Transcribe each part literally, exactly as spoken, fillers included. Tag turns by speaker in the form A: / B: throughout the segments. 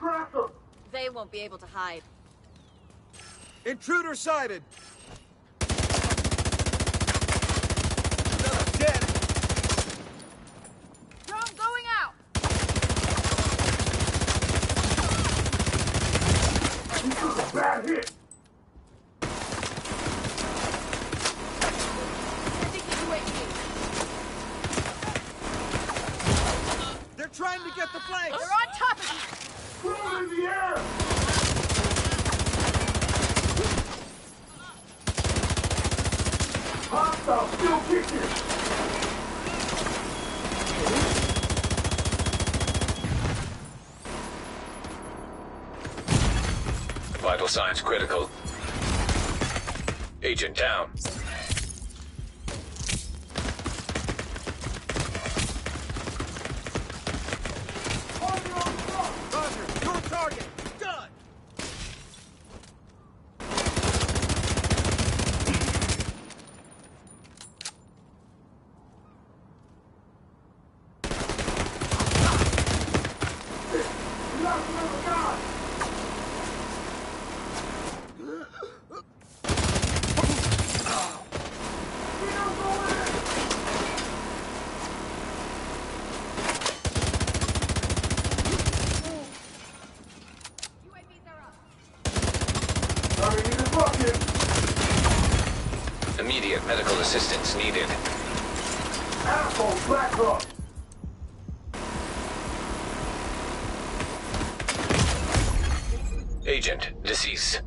A: Track them!
B: They won't be able to hide.
C: Intruder sighted! Another dead!
B: Drone going out!
A: This is a bad hit!
B: Sending the U A V.
C: They're trying to get the flanks!
B: They're on top of you!
A: Drone in the air! Hostile still kicking!
D: Vital signs critical. Agent down.
C: Roger, your target! Done!
A: Lost another guy!
B: U A Vs are up.
A: Sorry, need a bucket!
D: Immediate medical assistance needed.
A: Asshole, Black Hawk!
D: Agent deceased.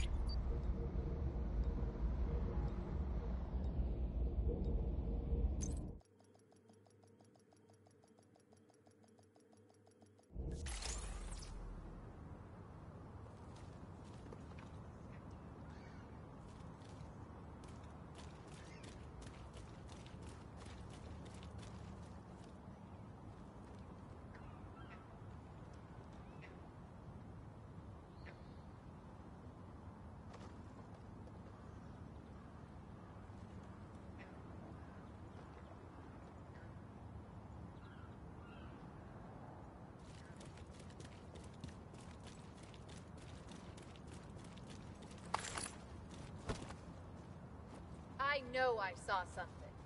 B: I know I saw something.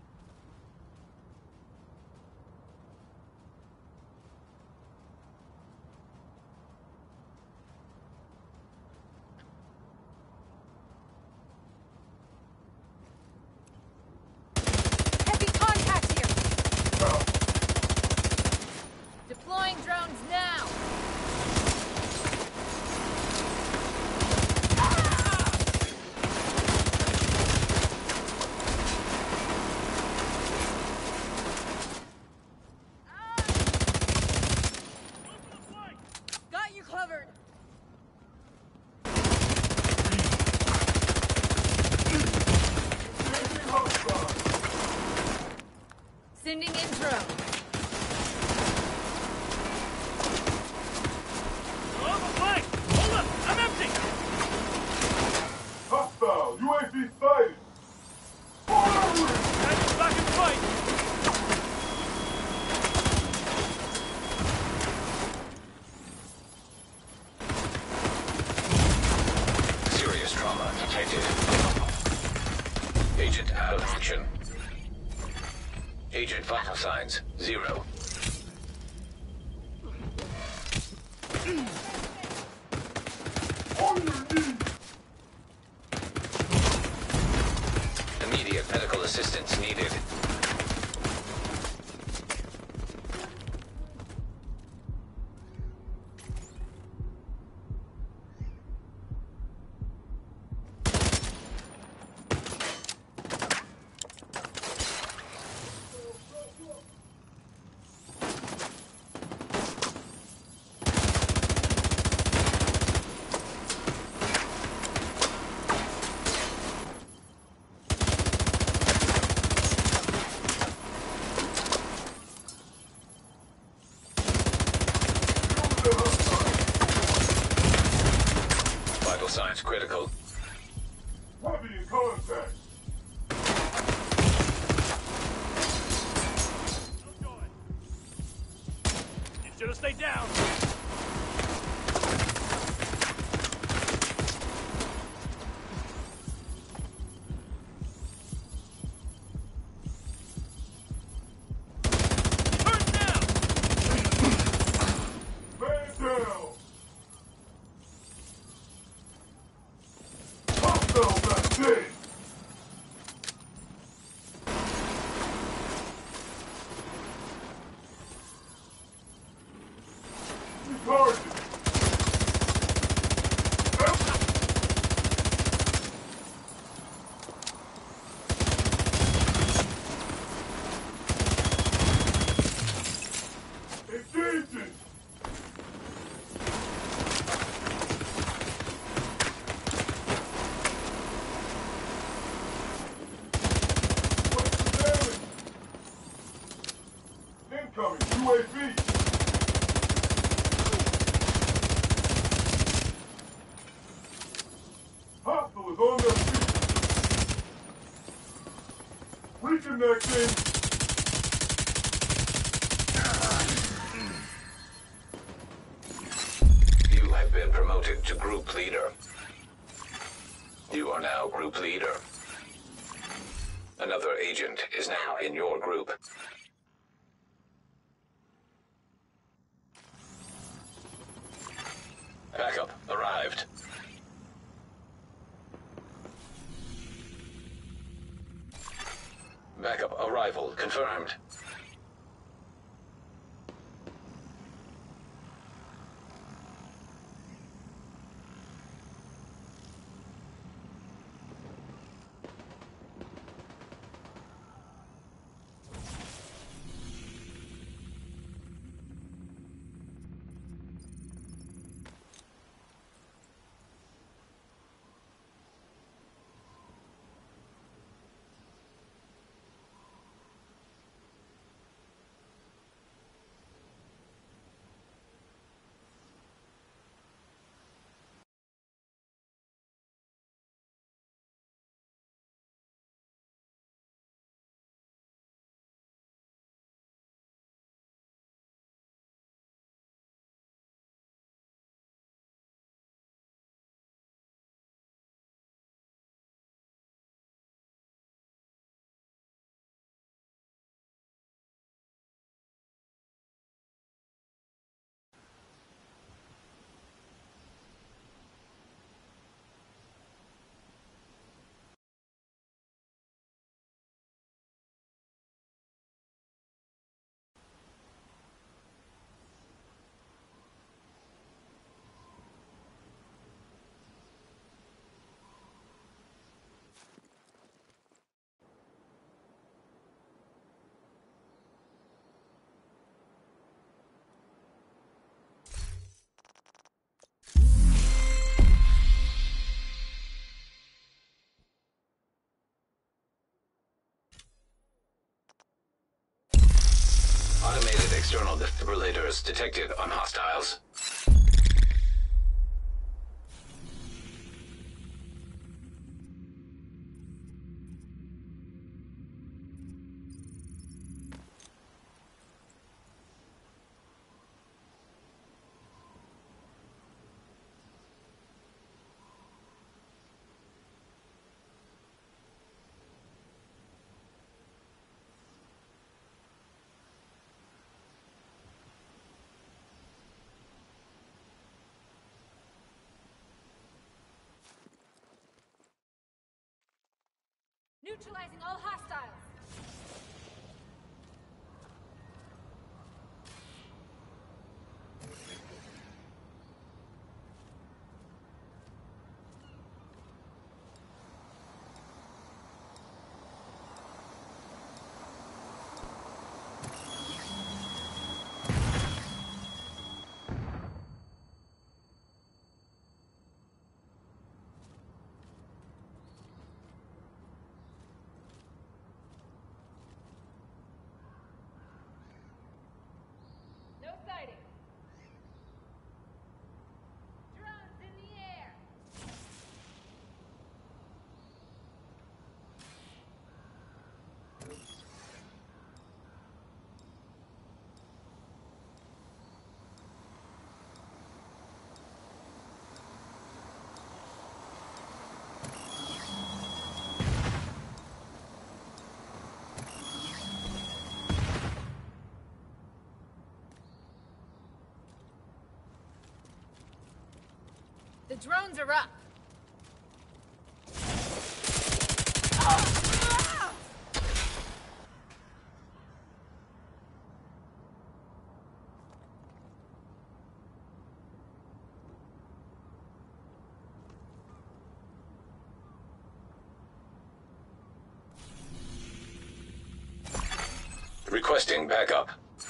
B: Heavy contact here! Deploying drones now! Got you covered! Sending in drone.
A: Hostile, U A V sighted! Forward!
D: Serious trauma detected. Agent out of action. Agent vital signs zero.
A: On your knees!
D: Immediate medical assistance needed. Vital signs critical.
A: Heavy in contact!
E: You should have stayed down.
A: Dead. Target. Engaging. What's the damage? Incoming U A V. Hostile is on their feet. Reconnecting.
D: You have been promoted to group leader. You are now group leader. Another agent is now in your group. Backup arrived. Backup arrival confirmed. Automated external defibrillators detected on hostiles.
B: Neutralizing all hostiles. No sighting. Drones in the air. The drones are up.
D: Requesting backup.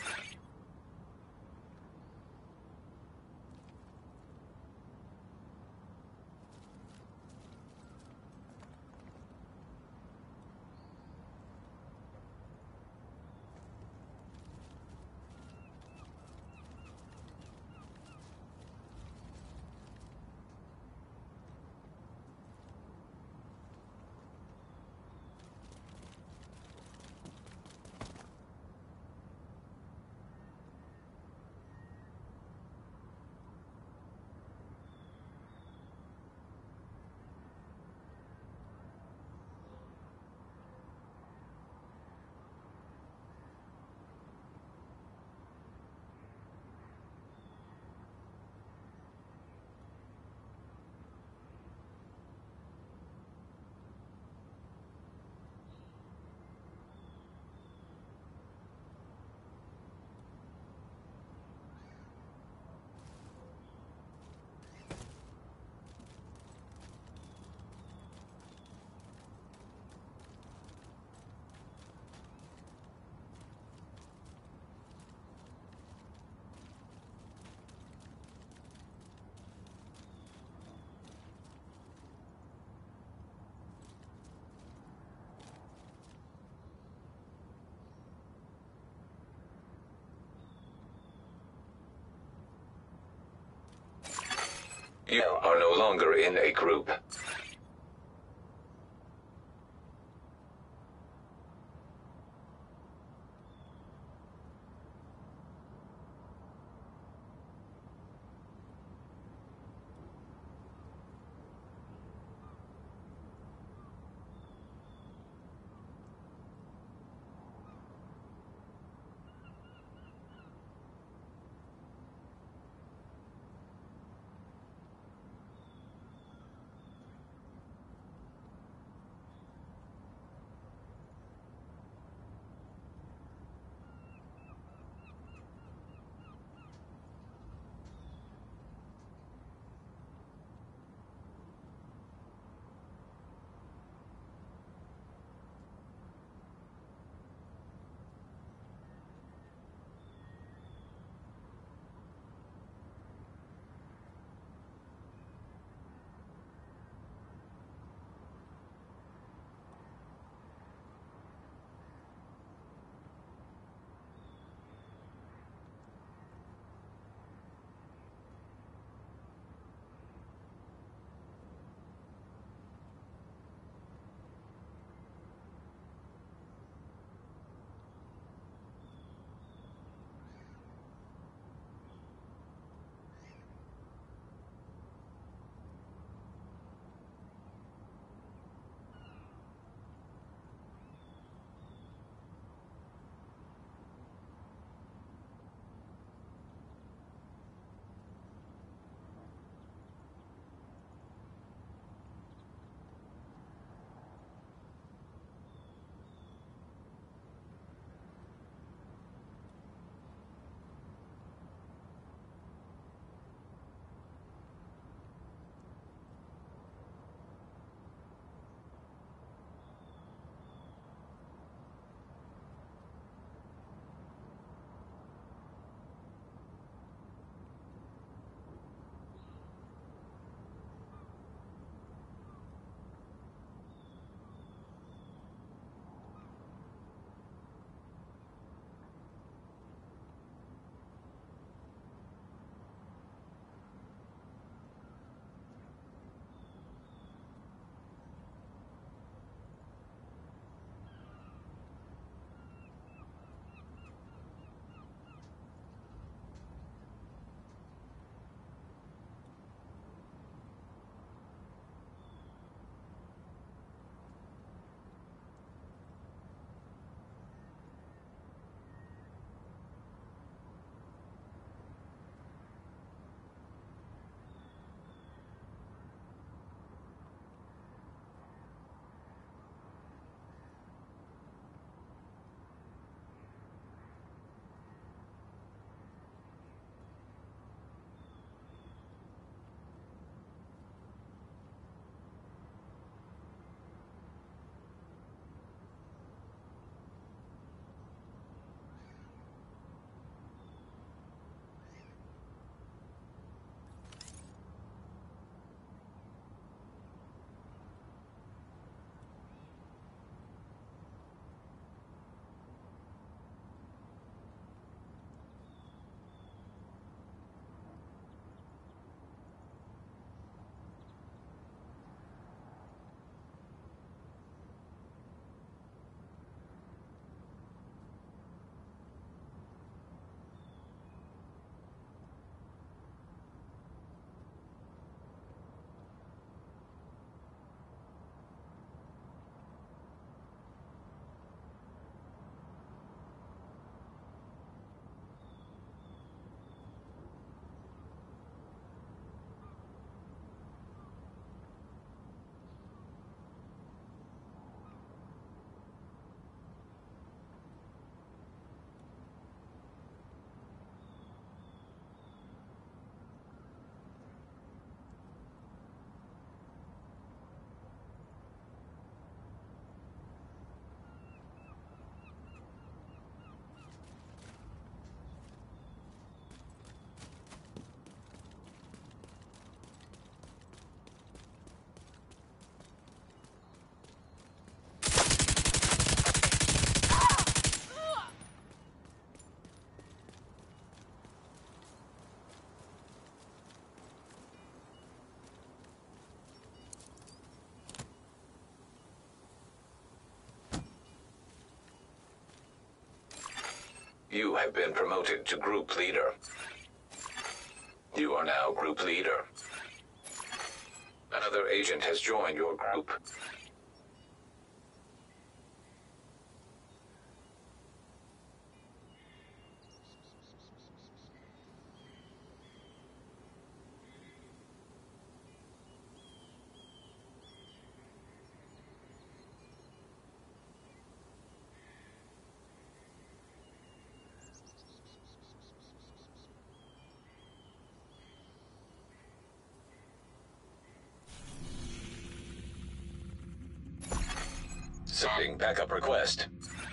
D: You are no longer in a group. You have been promoted to group leader. You are now group leader. Another agent has joined your group. Sending backup request.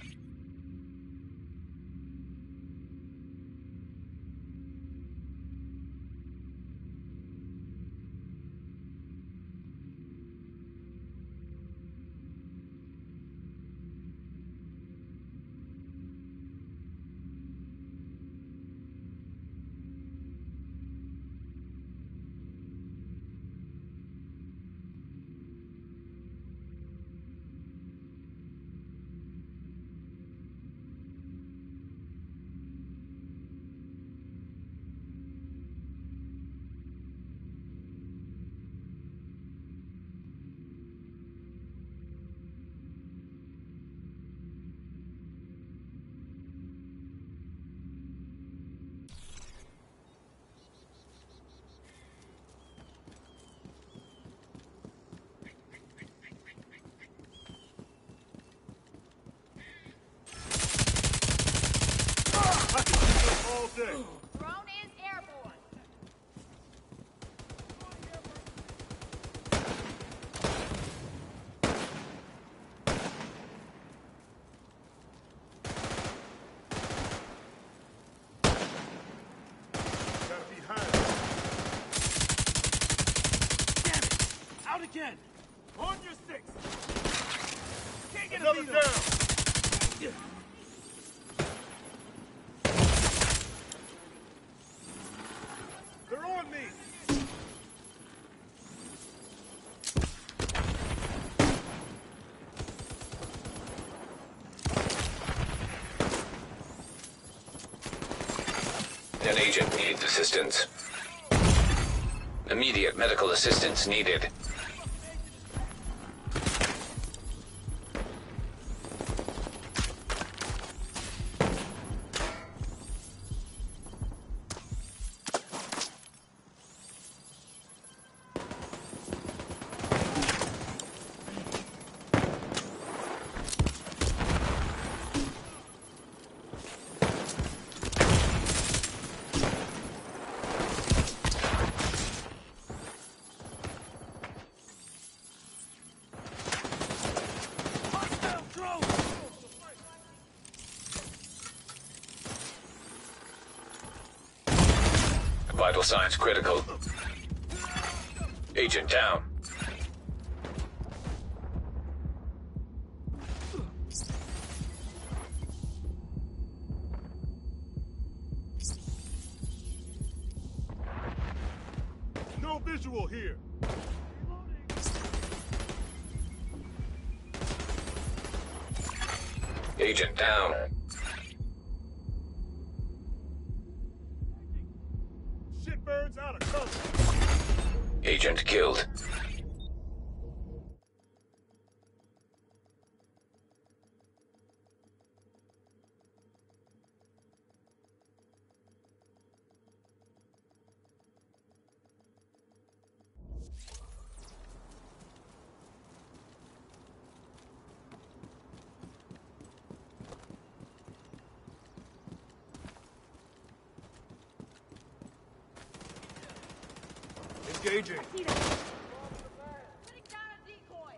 A: All day.
B: Drone is airborne.
A: Gotta be high.
C: Damn it! Out again!
A: On your six.
C: Can't get a
A: Another
C: beat on
A: down.
C: him.
A: They're on me.
D: An agent needs assistance. Immediate medical assistance needed.
C: Hostile drone!
D: Vital signs critical. Agent down.
A: No visual here.
D: Agent down.
A: Shitbirds out of cover.
D: Agent killed.
A: Engaging.
B: Putting down a decoy.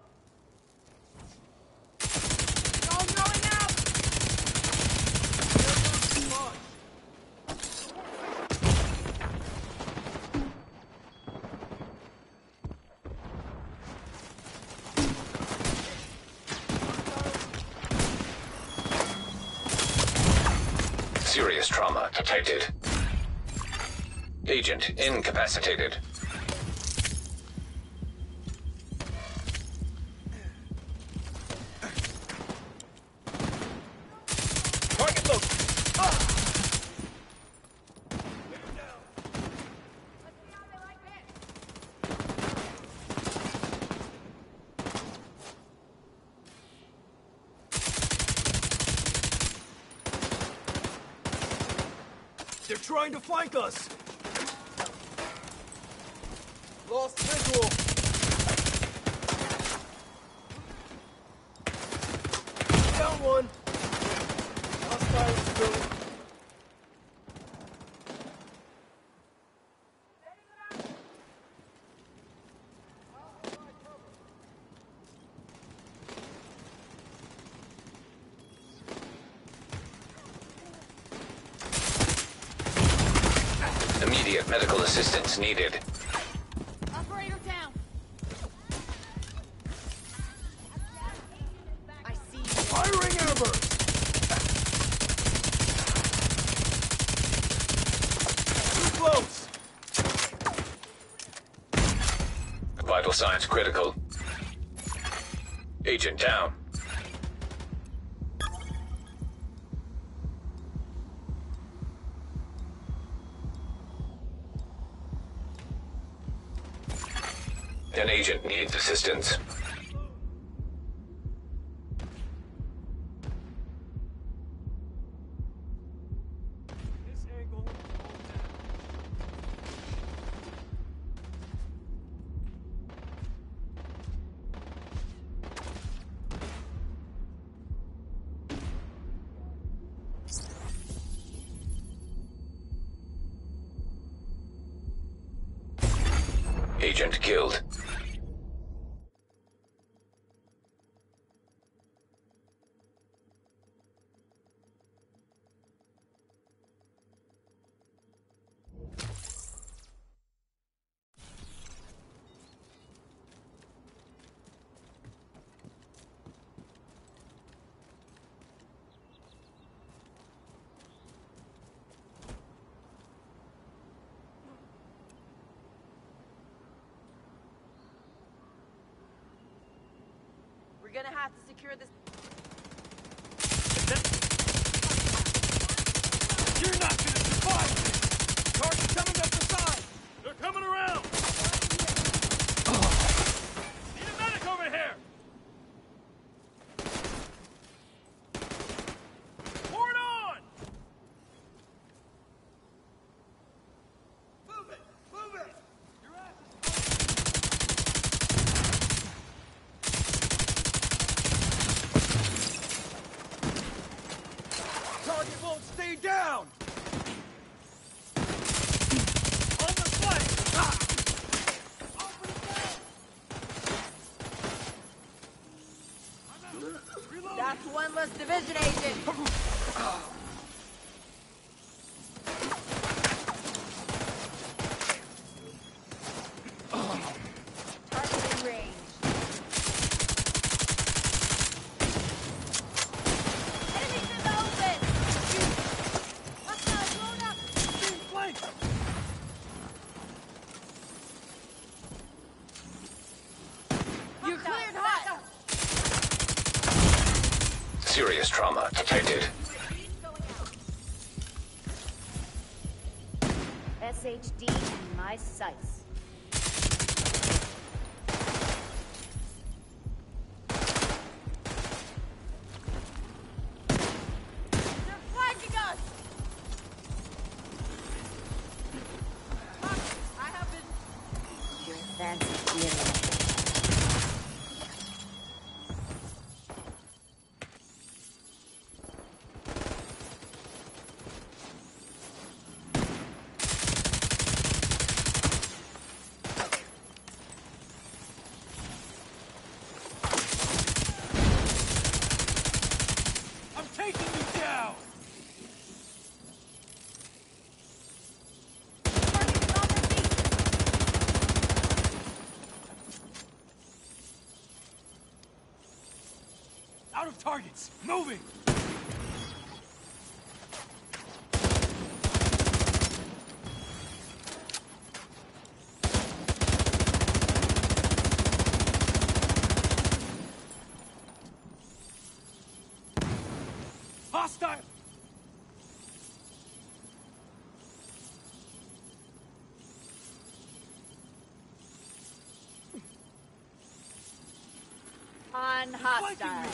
B: Drone going out.
D: Serious trauma detected. Agent incapacitated.
C: Target located! Ah!
A: trying to flank us! Lost visual! Down one! Hostile still.
D: Immediate medical assistance needed.
B: Operator down. I see you.
A: Firing airburst! Too close!
D: Vital signs critical. Agent down. An agent needs assistance.
A: This angle.
D: Agent killed.
B: We're gonna have to secure this.
C: You're not gonna survive this!
A: Target coming up the side! They're coming around!
C: Need a medic over here!
A: Pour it on! Move it! Move it!
C: Your ass is...
A: Target won't stay down!
C: on the flank! Ah!
B: That's one less division agent. Target in range. Enemies in the open. Hostile blown up.
C: Flank!
B: You're cleared hot.
D: Serious trauma detected.
E: S H D in my sights.
B: They're flanking us. I have been.
E: Your fancy theater.
C: I'm taking you down!
B: Target is on their feet.
C: Out of targets! Moving! Hostile!
B: On hostile.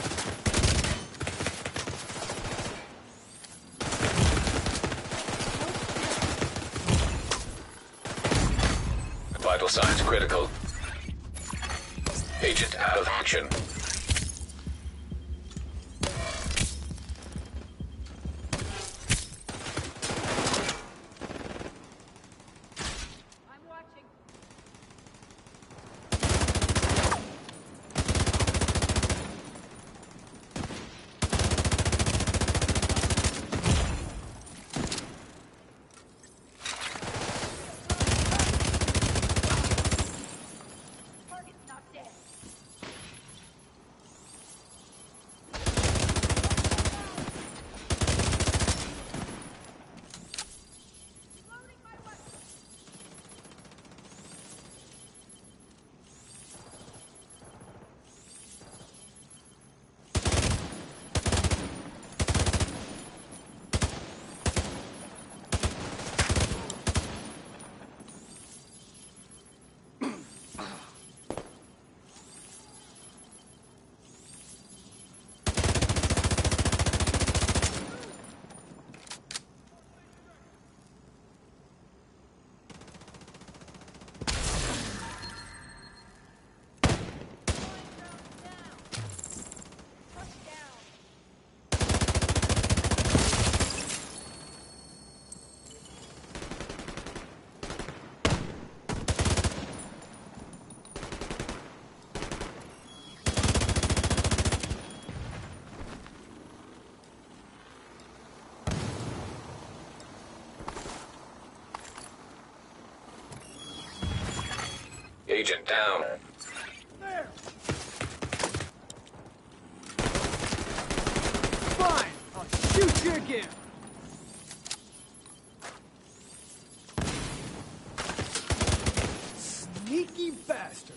D: signs critical. Agent out of action.
B: I'm watching. Target's not dead. Loading my weapon.
D: Agent down.
A: There! Fine! I'll shoot you again! Sneaky bastard!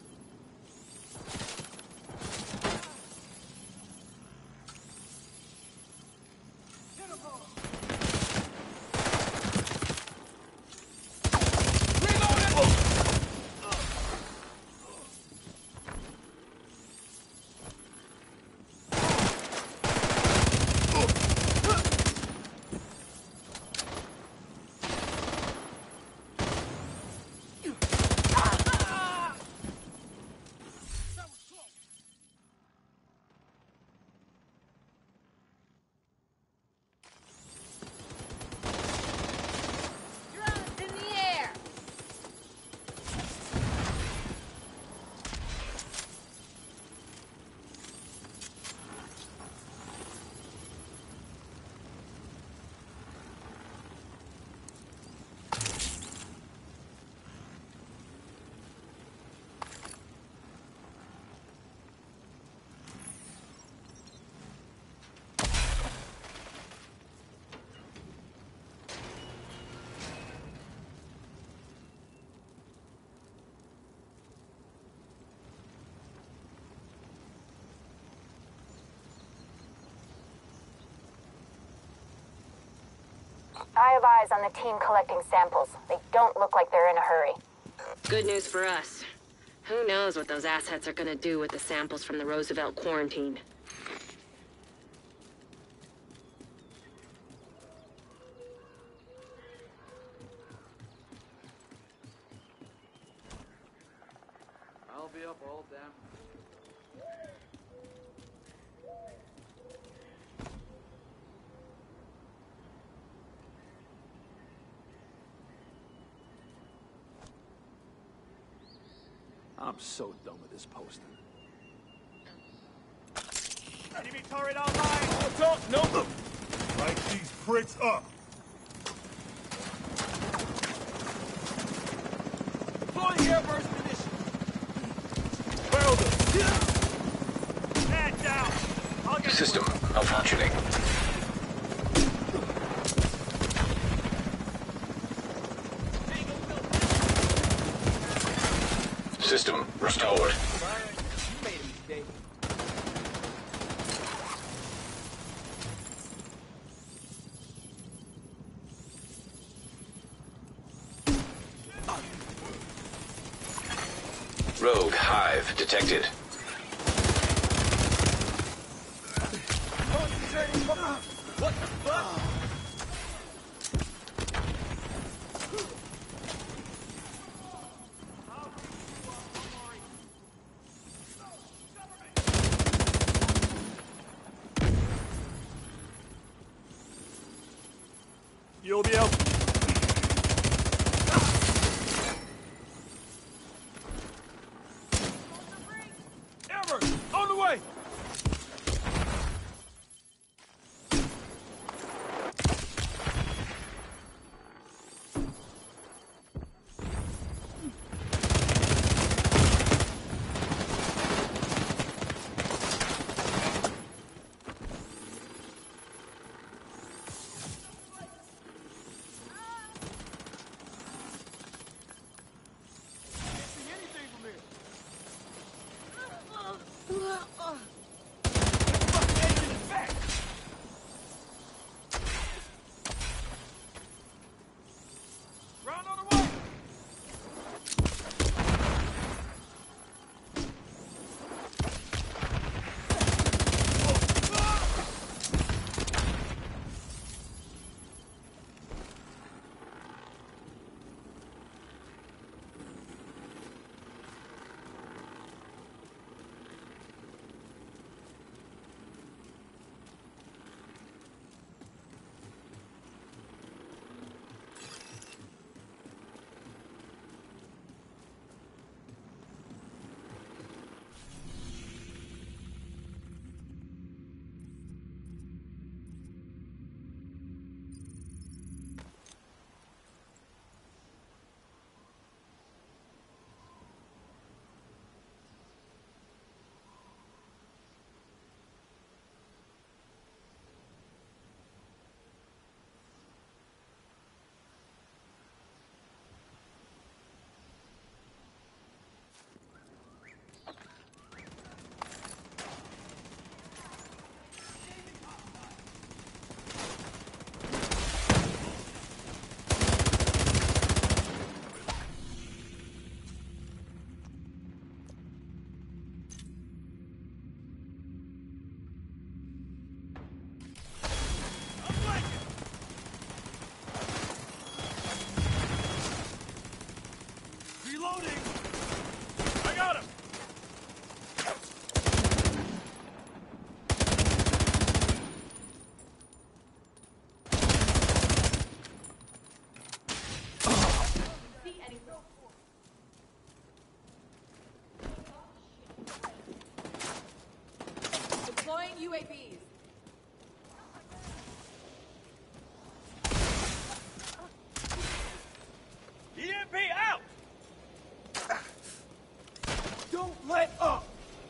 B: Drones in the air.
F: I have eyes on the team collecting samples. They don't look like they're in a hurry.
G: Good news for us. Who knows what those assets are gonna do with the samples from the Roosevelt quarantine.
C: I'll be up all damn.
A: I'm so done with this poster.
C: Enemy turret online!
A: Hold up! No!
H: Light these pricks up!
A: Deploying airburst munitions!
H: Failed them!
C: Man down! I'll get
D: System malfunctioning. System restored.
A: Byron, you made a mistake.
D: Rogue hive detected.
A: Concentrating. What the fuck?
H: You'll be out. Everett, on the way!
B: U A Vs.
C: E M P out!
H: Don't let up!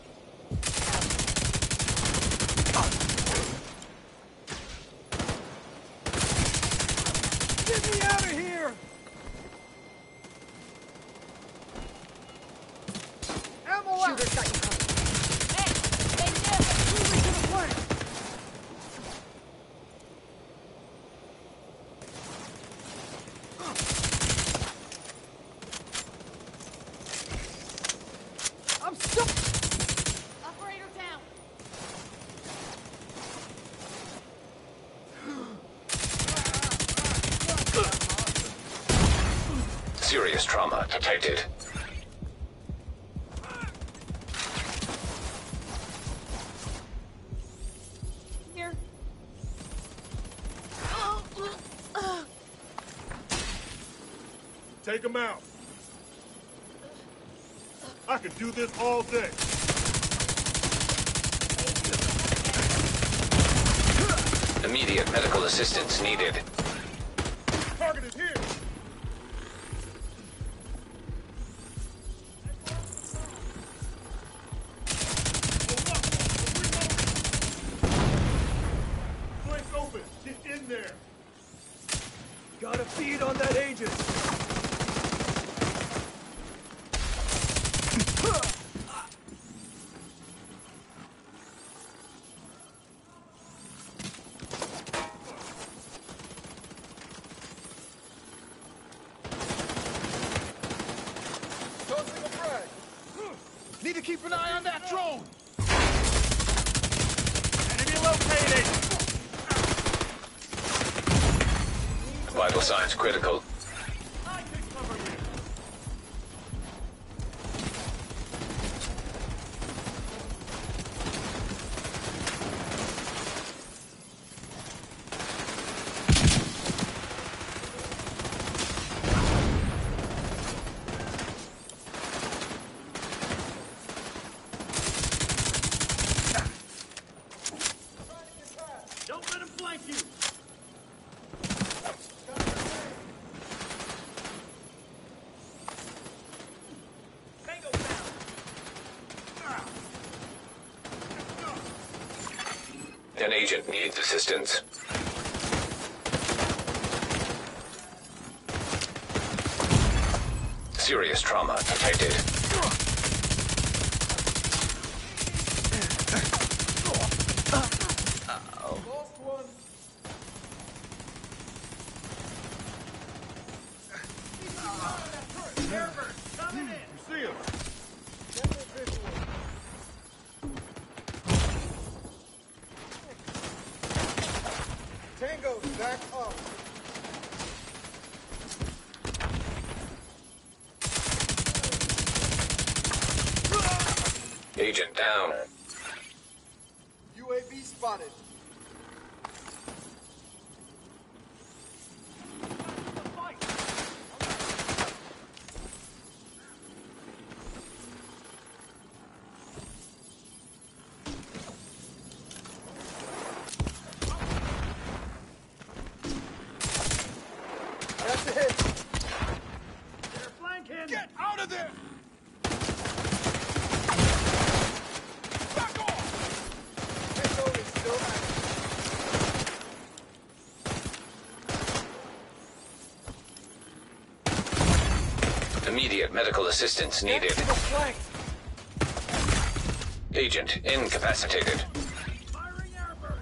H: Get me out of here! Ammo out!
B: Shooter's got you covered.
H: Moving to the flank! I'm stuck!
B: Operator down.
D: Serious trauma detected.
B: Here.
H: Take him out. I could do this all day.
D: Immediate medical assistance needed.
H: Target is here. Flank's open. Get in there. Gotta feed on that agent. Tossing a frag. Need to keep an eye on that drone.
C: Enemy located!
D: Vital signs critical.
C: I can cover you!
D: An agent needs assistance. Serious trauma detected.
H: Lost one.
C: Coming in.
H: You see him? Tango, back up.
D: Agent down.
H: U A V spotted. That's a hit.
C: They're flanking.
H: Get out of there! Back off! Tango is still active.
D: Immediate medical assistance needed.
H: Get to the flank!
D: Agent incapacitated.
C: Firing airburst.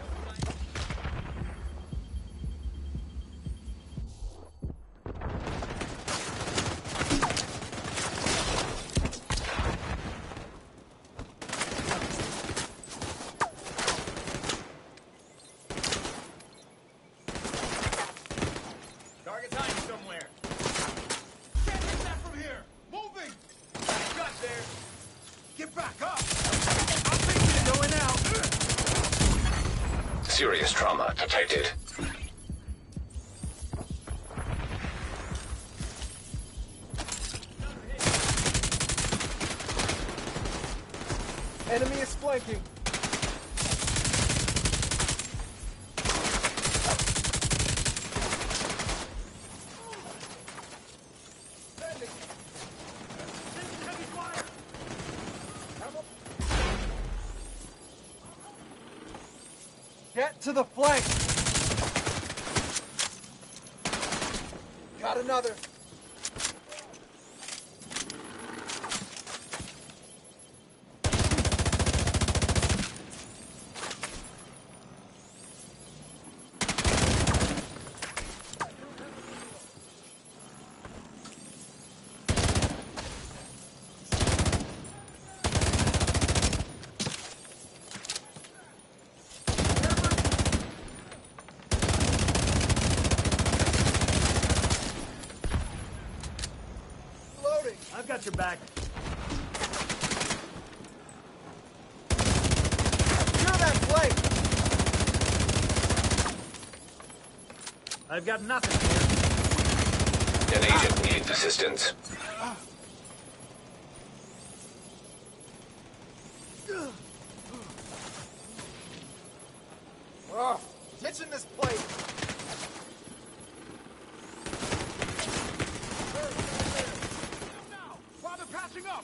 C: Target's hiding somewhere.
H: Can't hit that from here! Moving!
C: Got there.
H: Get back up!
C: I'm thinking going out.
D: Serious trauma detected.
H: Enemy is flanking.
C: Heavy fire.
H: Get to the flank! Got another. Loading.
C: I've got your back.
H: Secure that flank!
C: I've got nothing here.
D: An agent needs assistance.
H: Oh, ditching this plate.
C: Now, while they're patching up.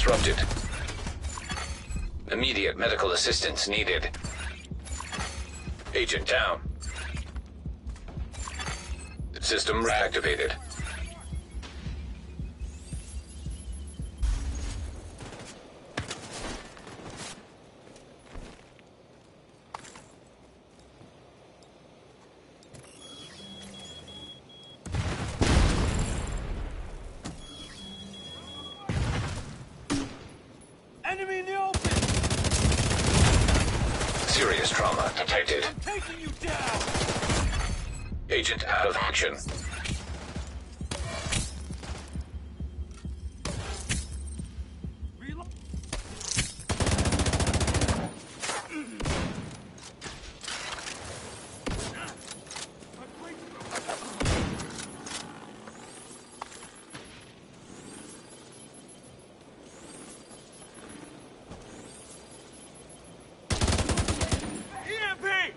D: disrupted. Immediate medical assistance needed. Agent down. System reactivated.
C: Enemy in the open!
D: Serious trauma detected.
C: I'm taking you down!
D: Agent out of action.
C: Reload. E M P!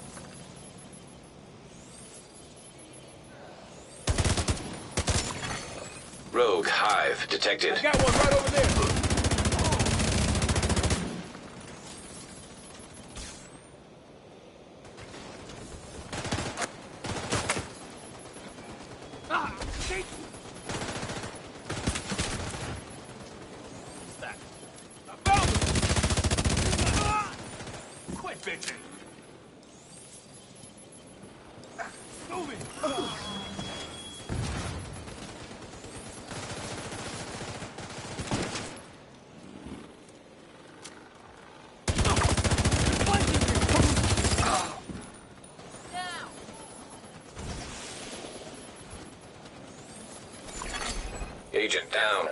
D: Rogue Hive detected.
C: I got one right over there! Ah, shit. That. I found him! Ah! Quit bitching! Ah, moving! Ah.
D: Agent down.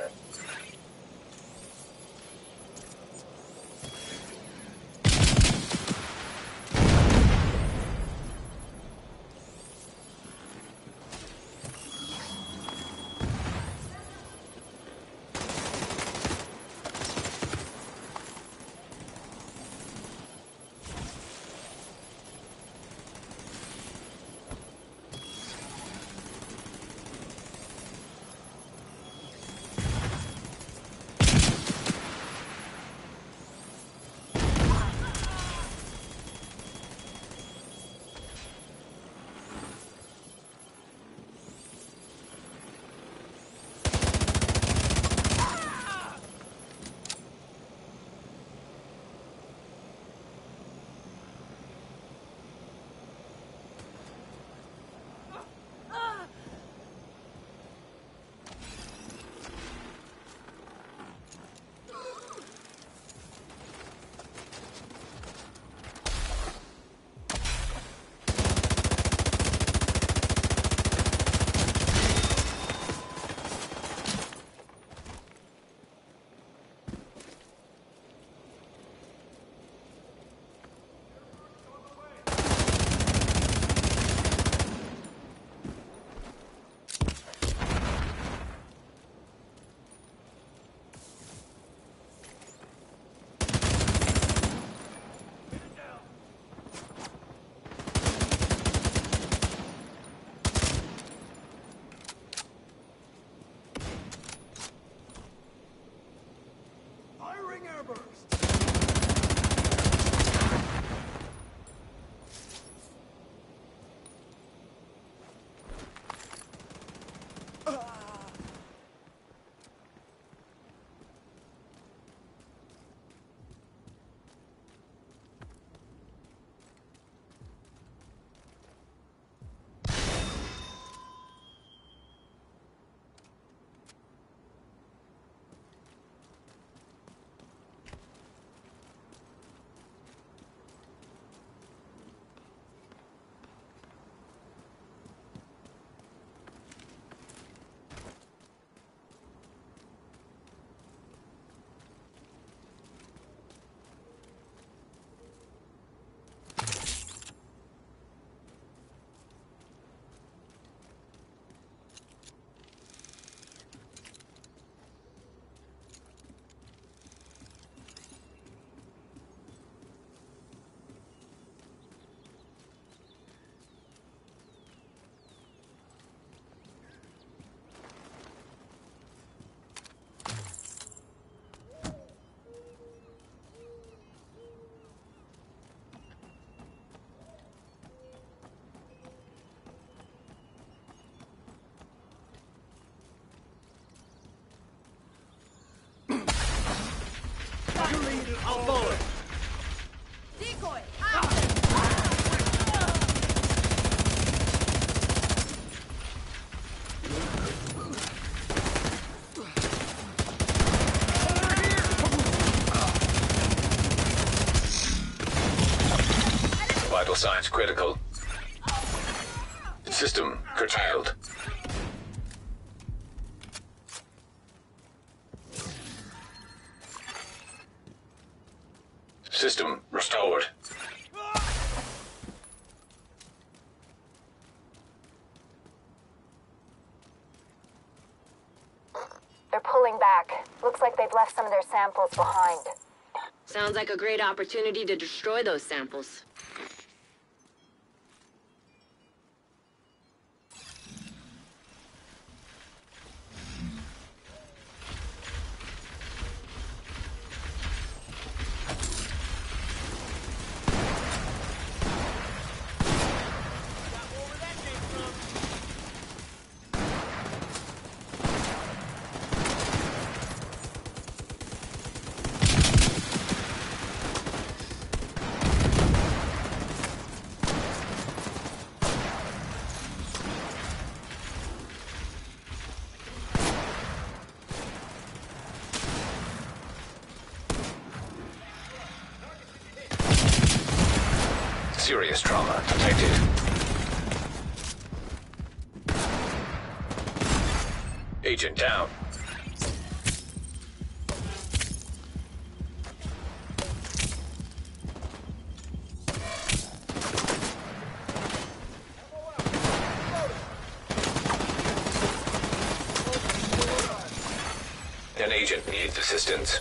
H: I'll follow.
B: Decoy!
D: Vital signs critical. System curtailed. System restored.
F: They're pulling back. Looks like they've left some of their samples behind.
G: Sounds like a great opportunity to destroy those samples.
D: Serious trauma detected. Agent down. An agent needs assistance.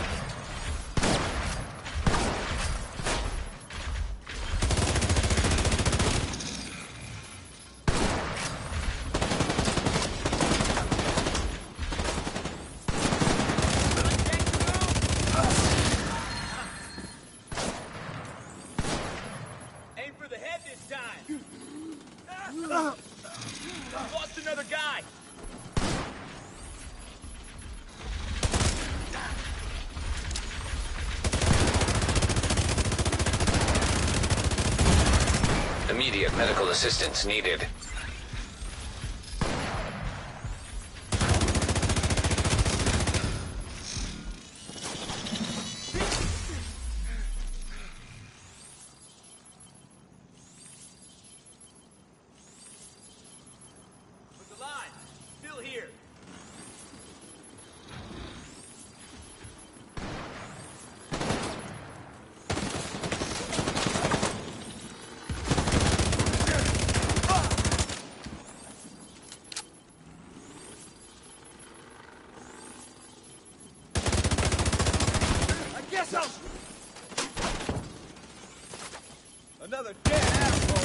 H: Aim for the head this time. Lost another guy.
D: Immediate medical assistance needed.
H: Look alive. Still here. I guess I'll... Another dead asshole.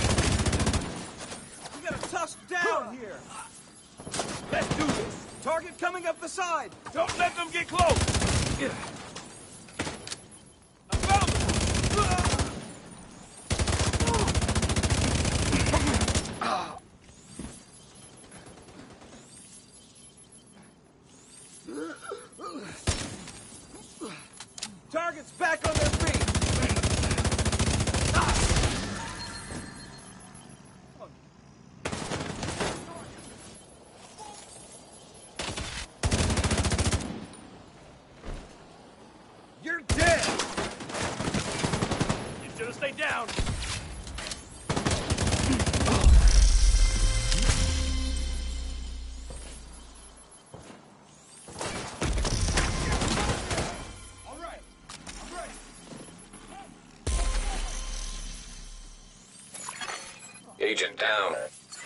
H: We got a tough down here. Let's do this. Target coming up the side. Don't let them get close. I found them. Target's back on their feet. You're dead. You should have stayed down. All right. I'm ready.
D: Agent down.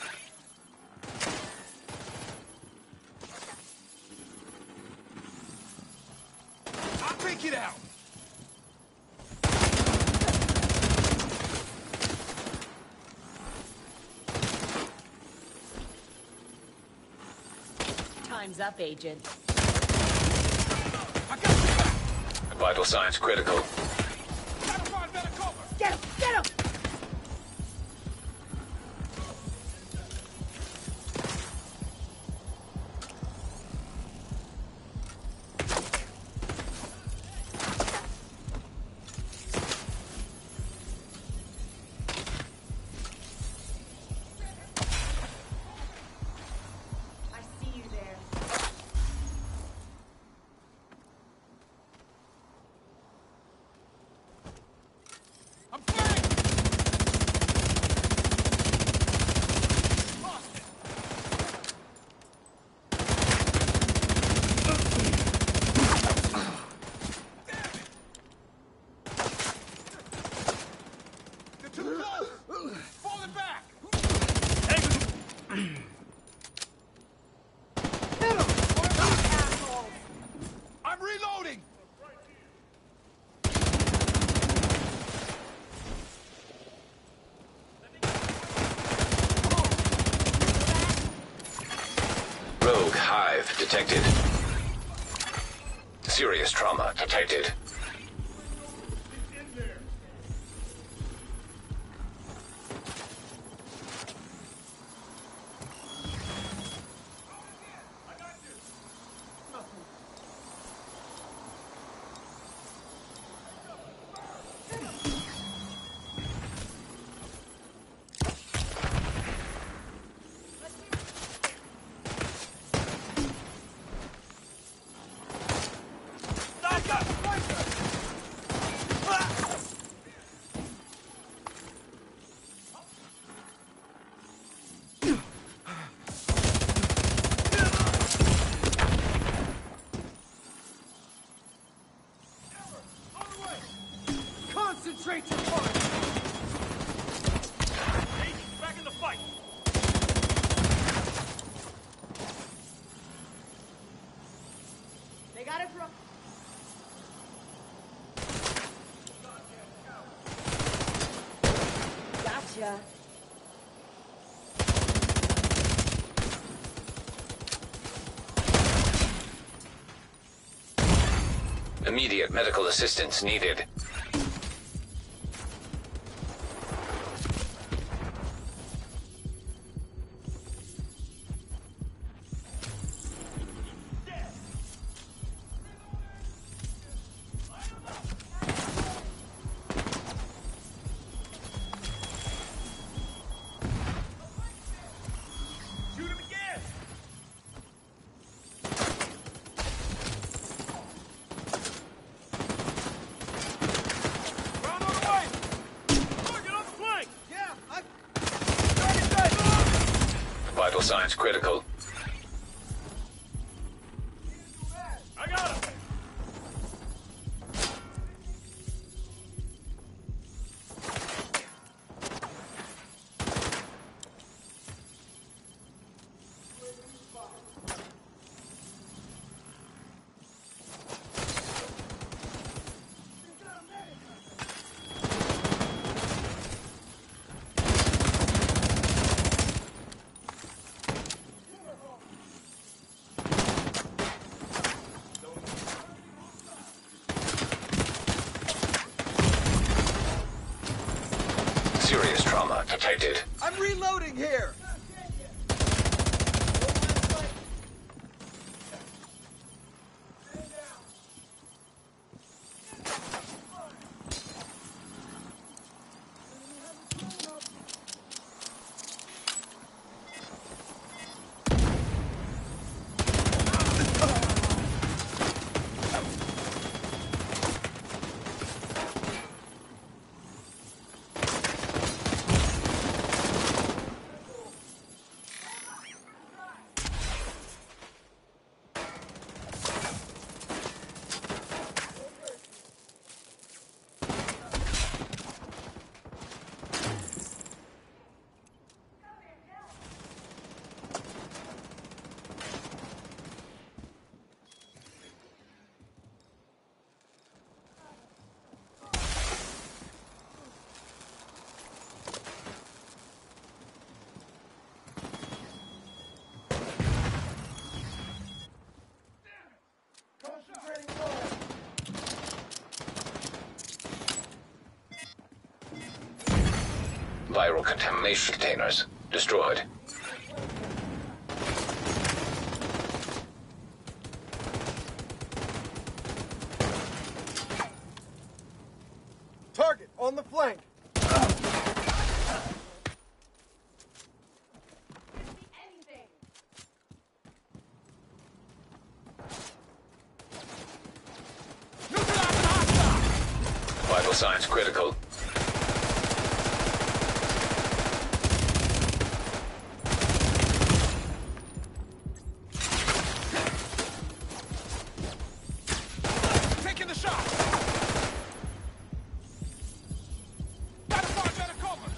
H: I'll take it out.
E: Time's up, Agent.
H: I got you back.
D: Vital signs critical.
H: Gotta find better cover.
E: Get him! Get him!
C: close! Falling back!
H: Hit him!
C: I'm reloading!
D: Rogue Hive detected. Serious trauma detected.
H: Concentrate your fire!
C: Agent, back in the fight!
E: They got it from... Gotcha.
D: Immediate medical assistance needed.
C: Shoot him again! Round on the way! Target on the flank!
H: Yeah, I...
C: Target dead!
D: Vital signs critical.
C: I got him!
D: Serious trauma detected.
H: I'm reloading here!
D: Viral contamination containers destroyed.
H: Target on the flank!
D: Vital signs critical.
C: Taking the shot! Got a barge out of cover!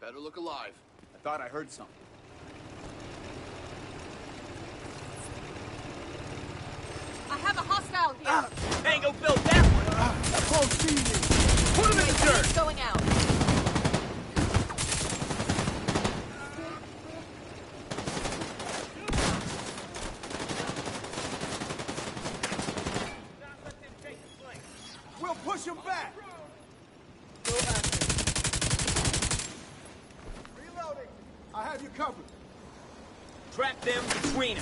I: Better look alive.
H: I thought I heard something.
B: I have a hostile here.
C: Tango built that one.
H: Ah, proceed.
C: Put him in the dirt.
B: He's going out.
H: We'll push him back. Reloading. I have you covered.
C: Trap them, Katrina.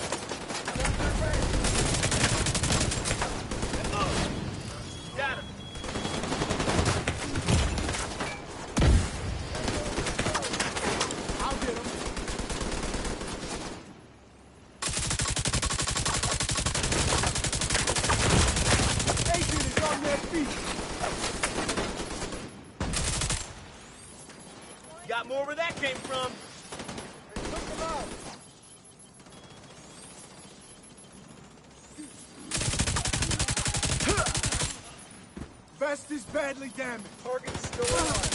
C: Got him.
H: I'll get him. Agent is on their feet.
C: Got more where that came from.
H: Look him out. Vest is badly damaged. Target's still alive.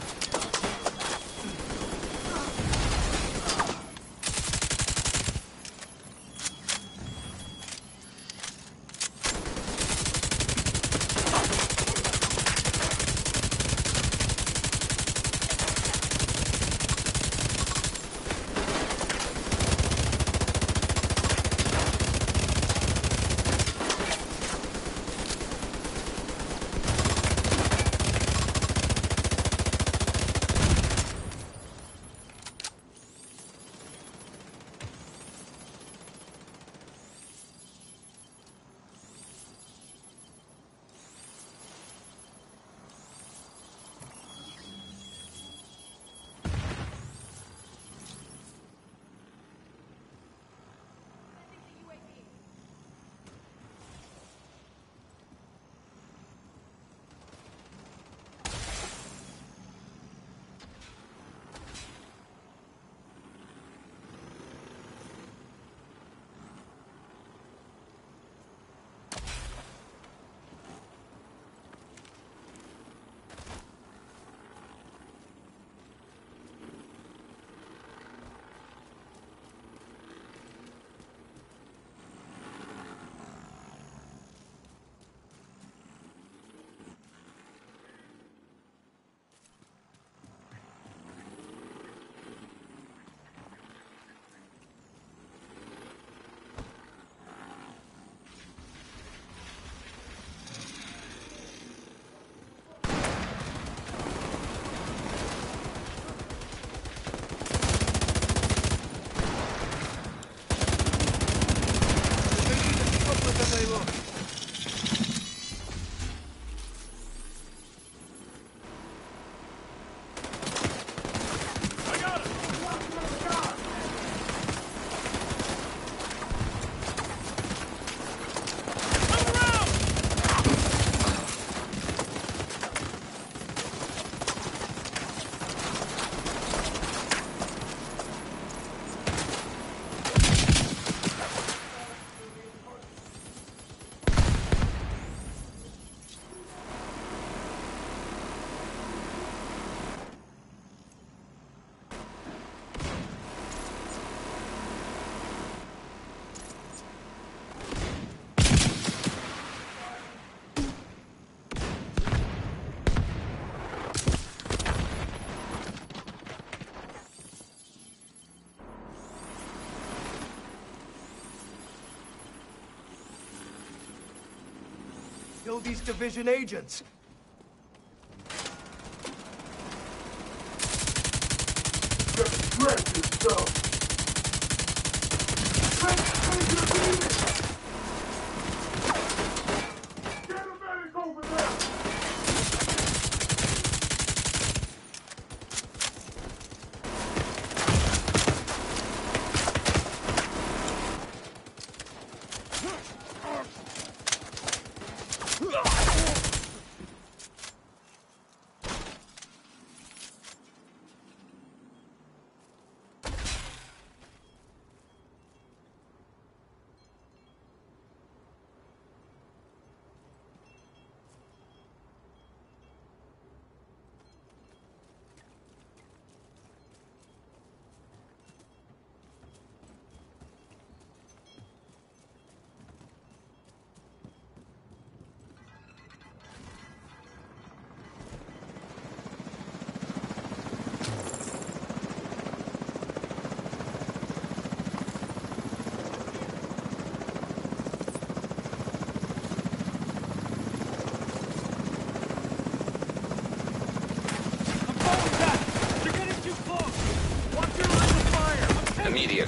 J: Kill these division agents.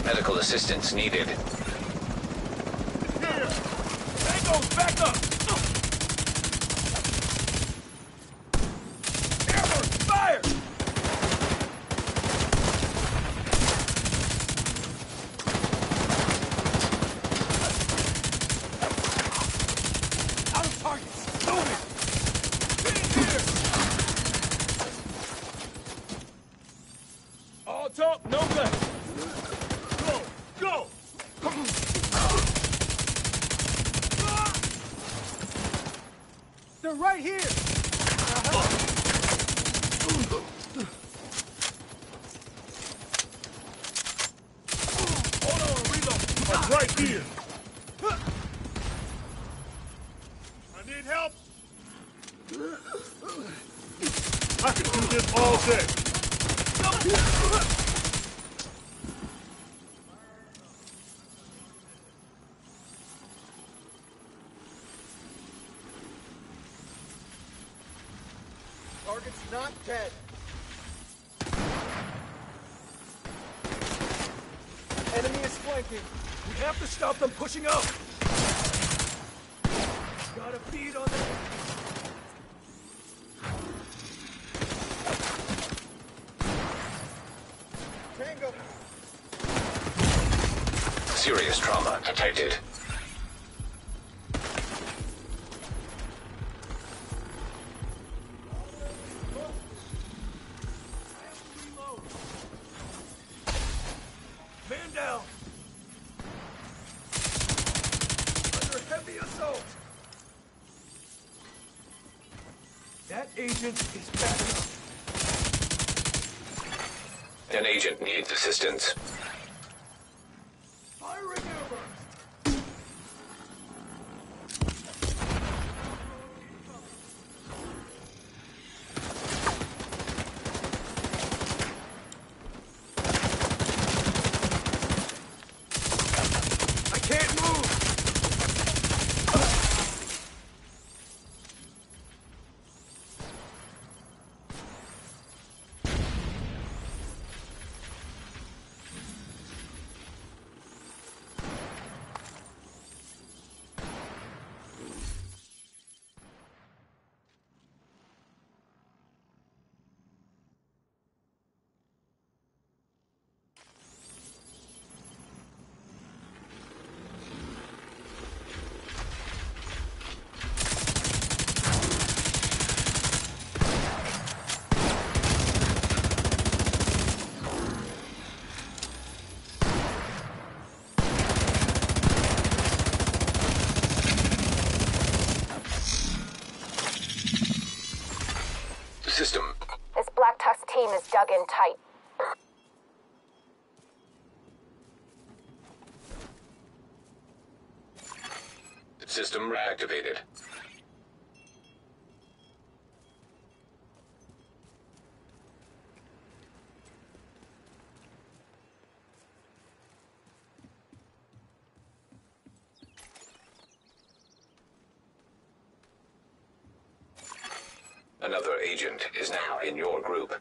D: Medical assistance needed.
H: Here! Tango's back up! Airburst, fire! Out of target! Moving! In here! All talk, no guts! Go! Go! They're right here! Hold on, reload! I'm right here! I need help! I can do this all day! Target's not dead. Enemy is flanking. We have to stop them pushing up. Gotta feed on them. Tango.
D: Serious trauma detected.
H: Man down. Under heavy assault. That agent is back up.
D: An agent needs assistance.
H: Firing airburst. I can't move.
D: System.
F: This Black Tusk team is dug in tight.
D: System reactivated. Another agent is now in your group.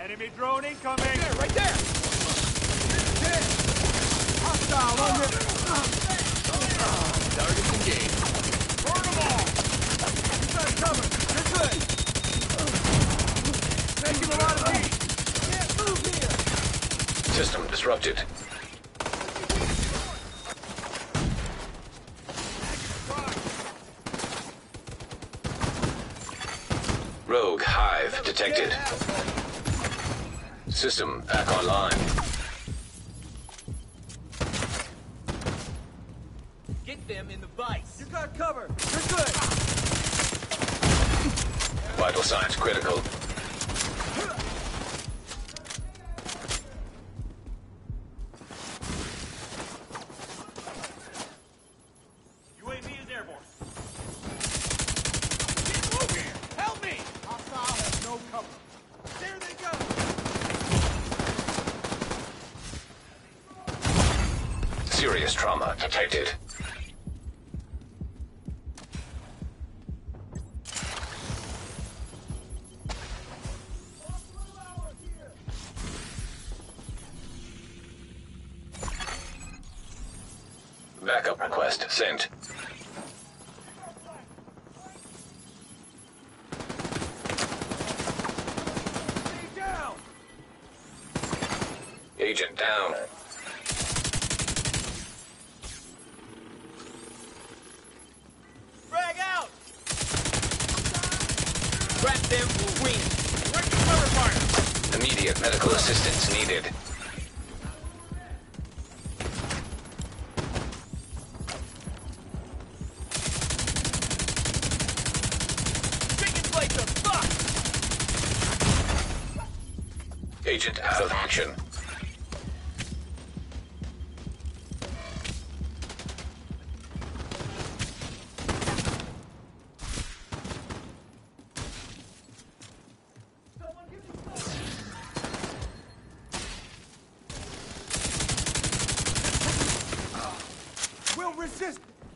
H: Enemy drone incoming!
A: There, right there!
J: Hostile on the...
A: Target engaged.
H: Burn them all!
J: Inside cover. You're good. Making a lot of heat. Can't move here.
D: System disrupted. Rogue Hive detected. System back online.
C: Get them in the vice.
J: You got cover. You're good.
D: Vital signs critical.
H: U A V is airborne.
C: Get over here. Help me.
J: Hostile has no cover. There they go.
D: Serious trauma detected. Backup request sent.
J: Stay down.
D: Agent down.
C: Frag out. Trap them between. Where's the cover fire?
D: Immediate medical assistance needed.
C: Chicken place are fucked.
D: Agent out of action.
J: We'll resist.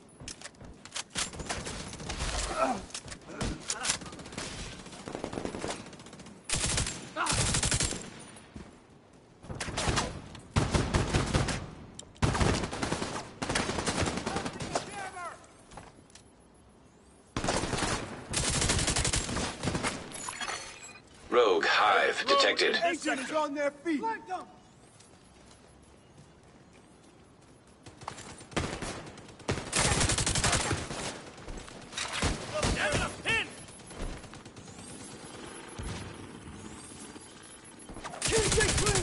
D: Rogue Hive detected.
J: Agent is on their feet. Flank them.
C: Pin.
J: Keep it clear.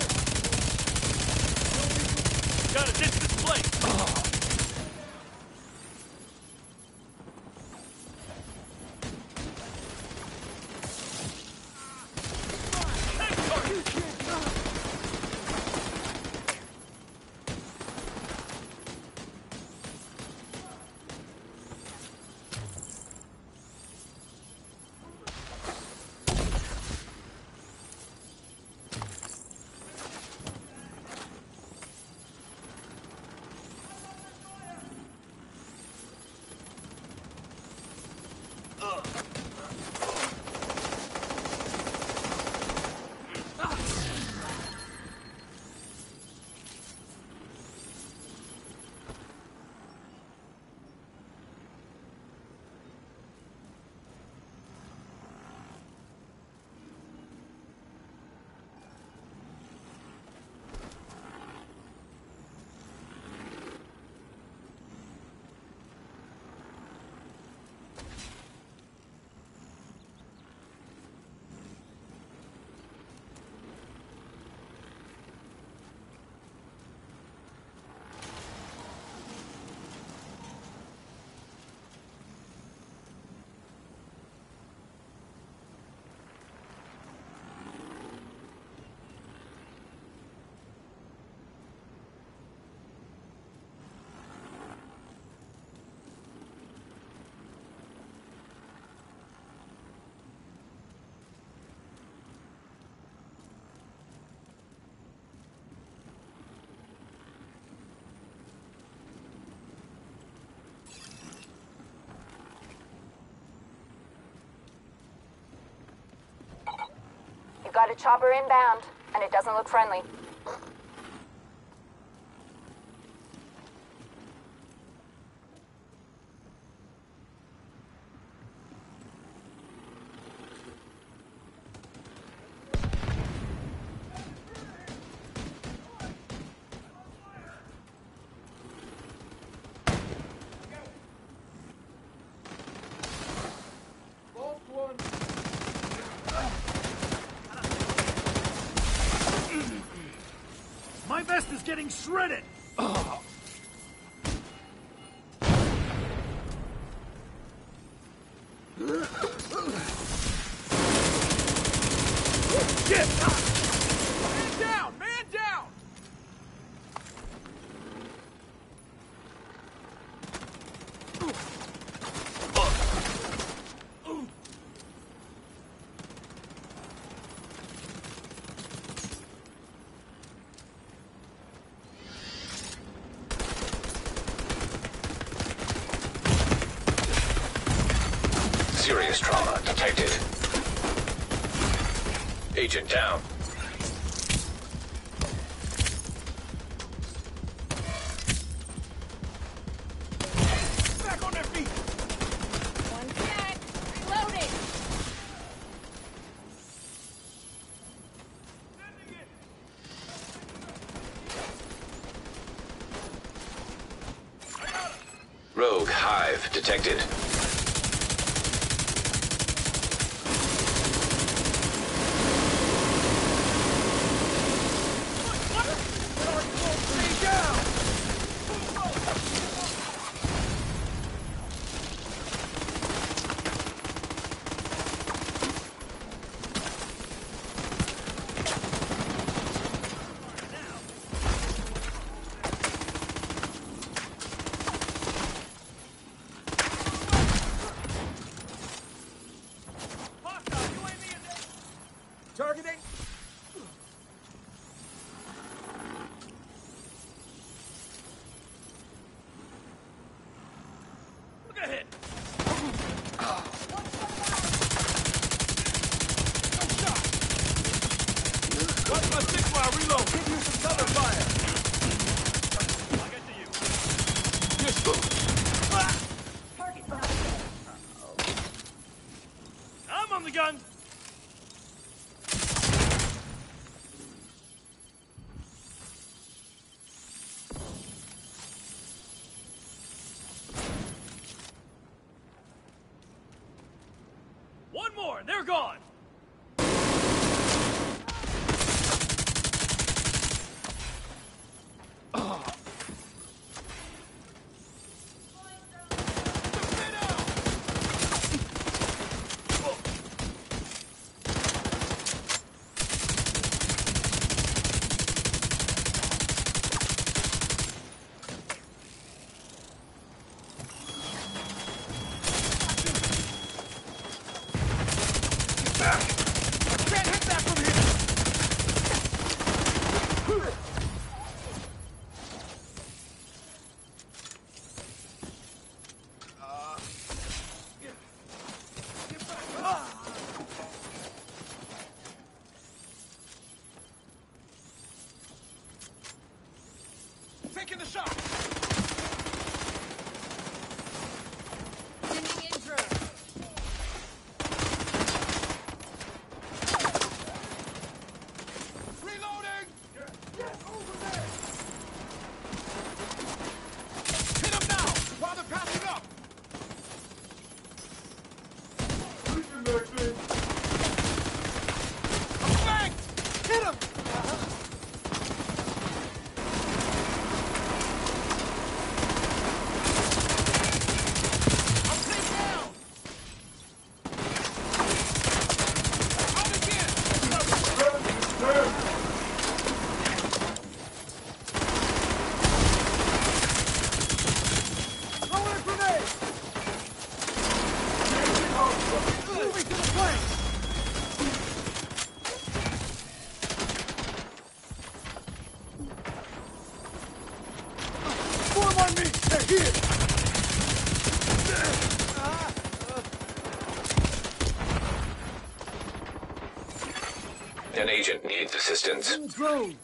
C: Got a ditch this place.
F: got a chopper inbound, and it doesn't look friendly.
A: My vest is getting shredded! Oh. Shit!
H: Man down! Man down!
D: Serious trauma detected. Agent down.
H: Back on their feet!
E: One sec. Reloading.
D: Rogue Hive detected.
H: Stay down! Hostile U A V in there! Targeting!
C: Look ahead.
H: Watch my six while I reload. Give you some cover fire.
C: I'll get to you. I'm on the gun. One more, and they're gone.
H: Can't hit that from here! Taking the shot!
E: Sending intro.
H: Reloading! Get over there! Hit him now, while they're passing up! I'm flanked! Hit him! I'm pinned down! Out again! Throwing a grenade! Moving to the flank! Form on me! They're here!
D: An agent needs assistance.
J: Drone.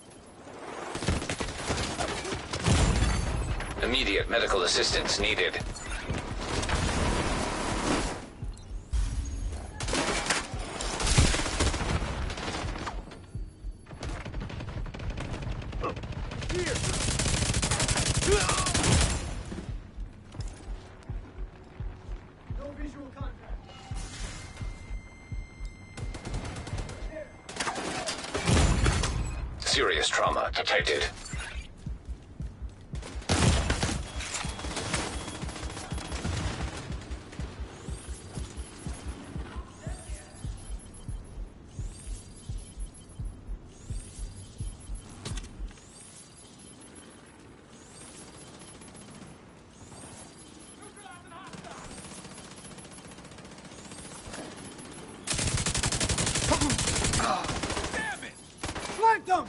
D: Immediate medical assistance needed.
J: No visual contact.
D: Serious trauma detected.
J: Flank them!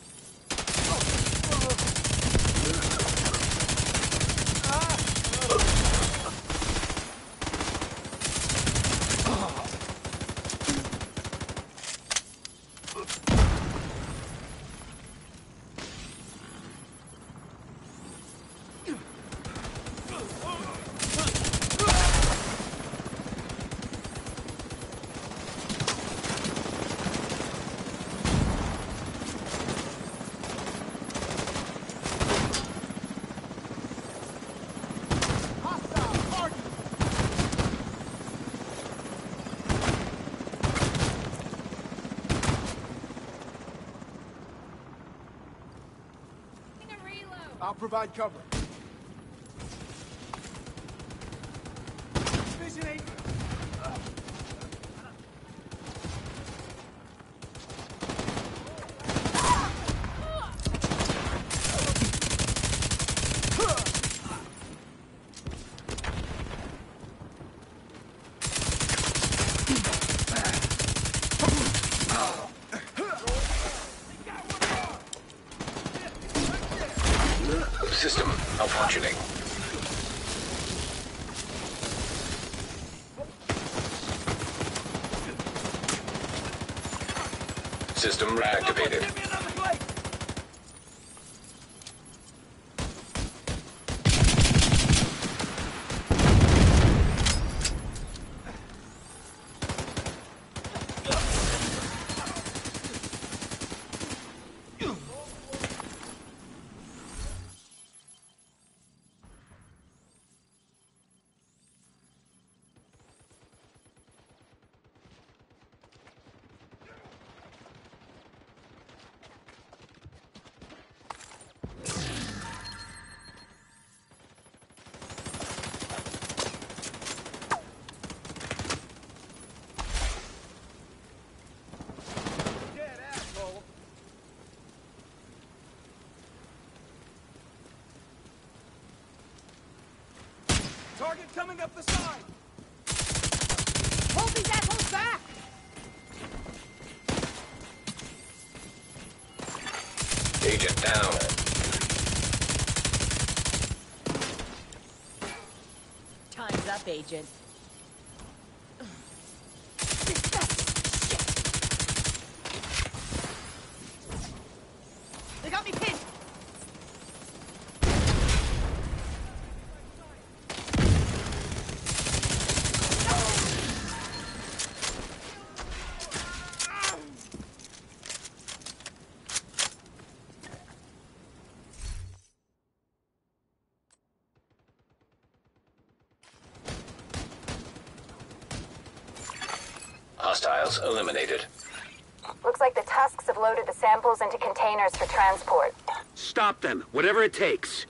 J: Hostile target!
E: Taking a reload.
J: I'll provide cover. Vision eight.
D: System malfunctioning. System reactivated.
C: Give me another plate!
J: Dead asshole.
H: Target coming up the side!
E: Hold these assholes back!
D: Agent down.
B: Time's up, Agent.
E: They got me pinned!
D: Hostiles eliminated.
F: Looks like the Tusks have loaded the samples into containers for transport.
I: Stop them, whatever it takes.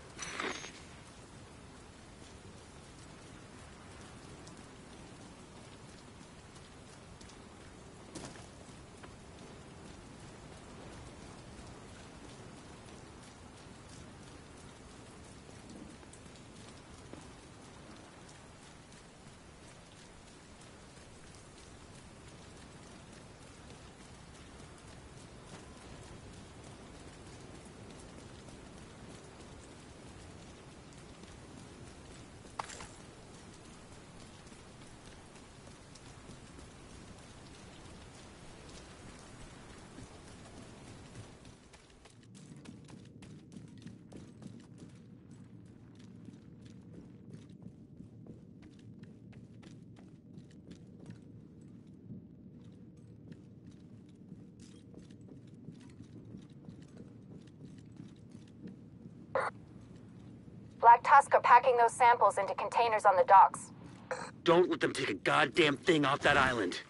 F: Tusk packing those samples into containers on the docks.
I: Don't let them take a goddamn thing off that island.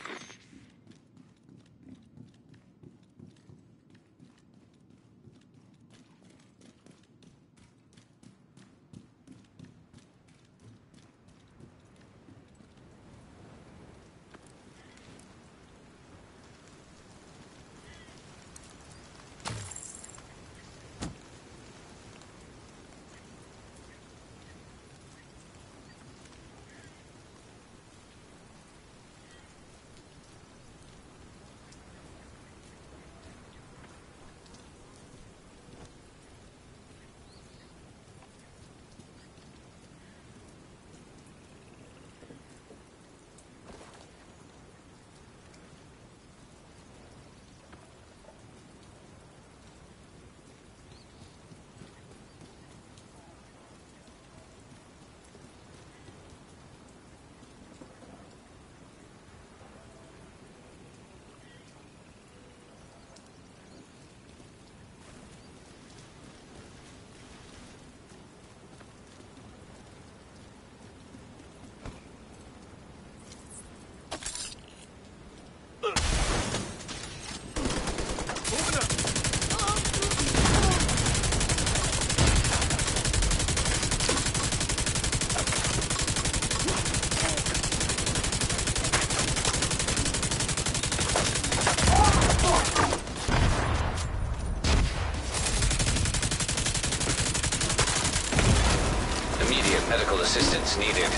D: Medical assistance needed.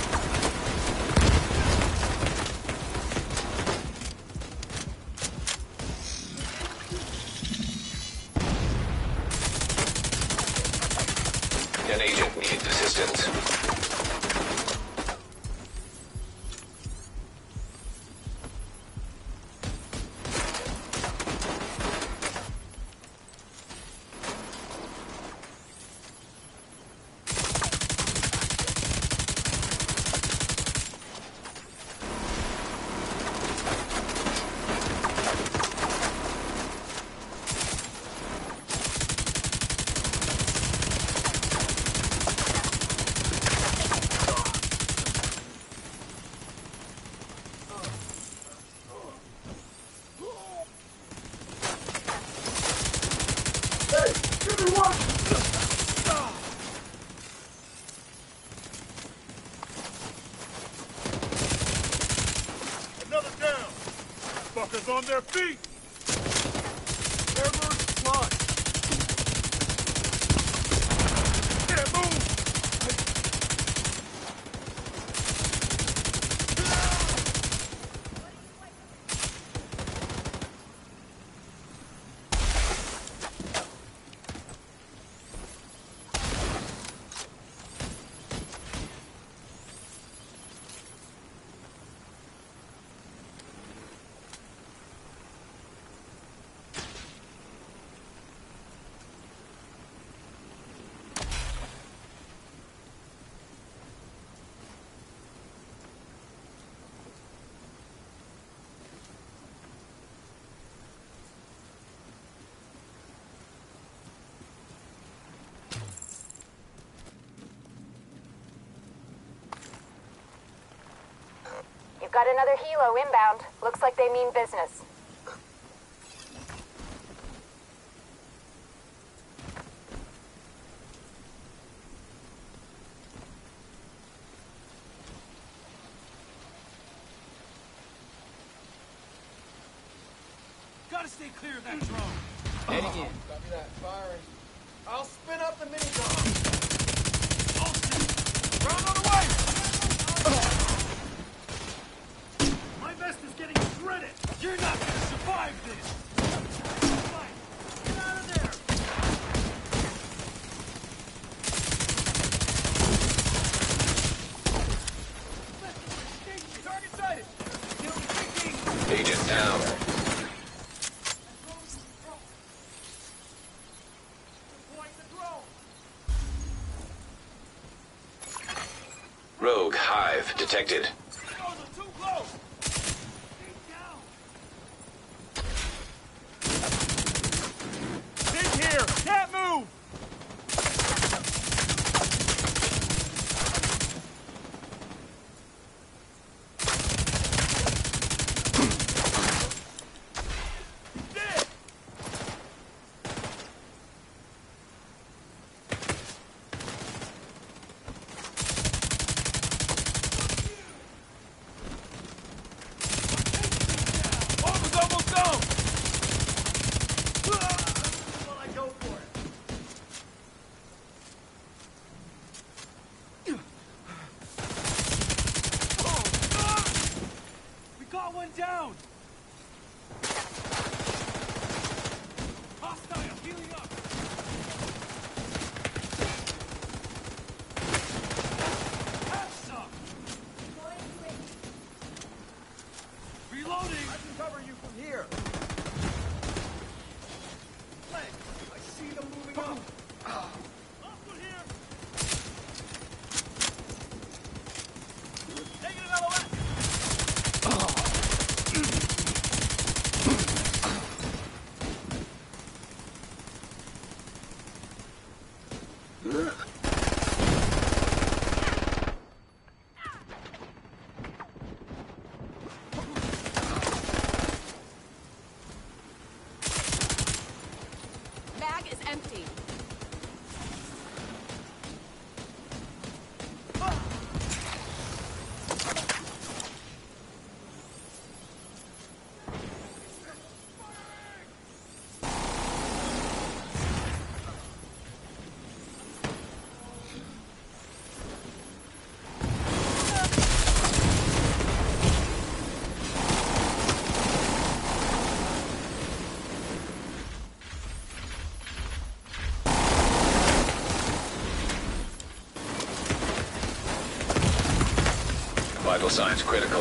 D: An agent needs assistance.
H: Another down. Fuckers on their feet. Servers flush. Can't move.
F: You've got another helo inbound. Looks like they mean business.
C: Gotta stay clear of that drone.
J: Heading in. Copy that. Firing. I'll spin up the mini-drone.
C: All set. Ground on the way! My vest is getting shredded. You're not gonna survive this. Get out of there.
H: Target sighted.
D: Agent down. Rogue Hive detected.
H: Dig here. Can't move.
C: Reloading!
H: I can cover you from here. Leg, I see them moving up.
C: Upward here! Negative L O S!
E: Mag is empty.
D: Vital signs critical.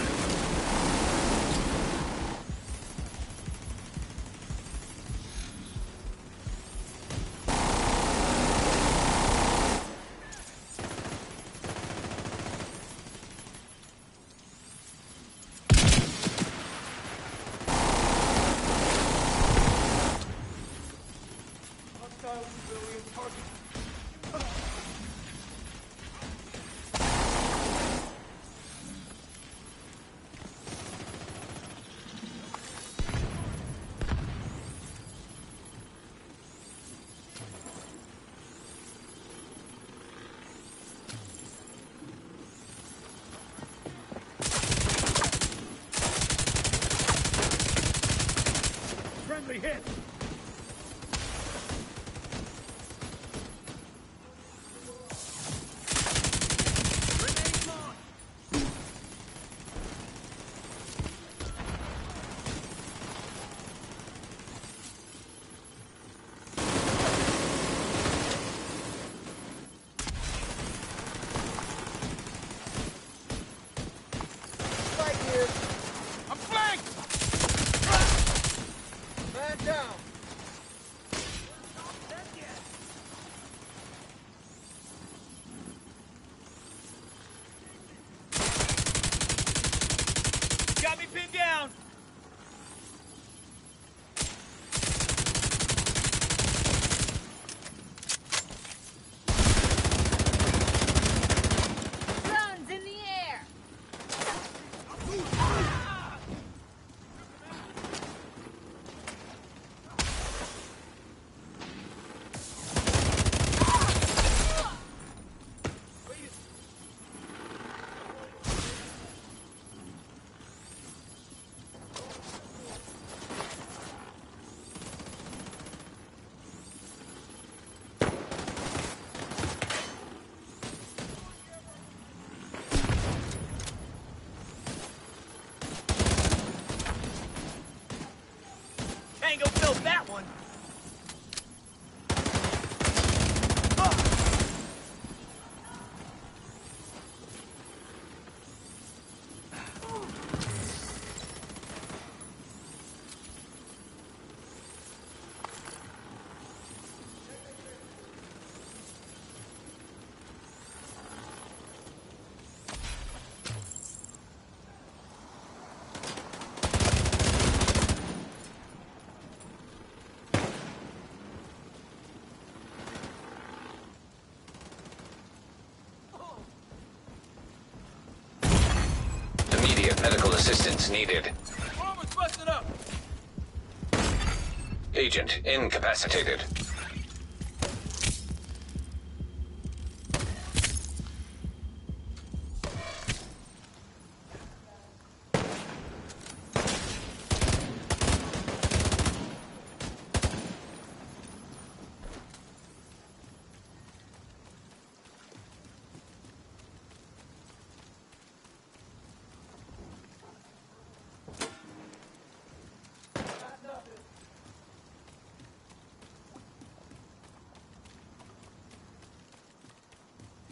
H: Hostile civilian target.
C: Friendly hit! Grenade launch!
J: Right here.
H: I'm flanked!
J: Man down.
H: Got me pinned down!
E: Guns in the air.
H: Tango filled that one!
D: Immediate medical assistance needed.
H: Armor's busted up!
D: Agent incapacitated.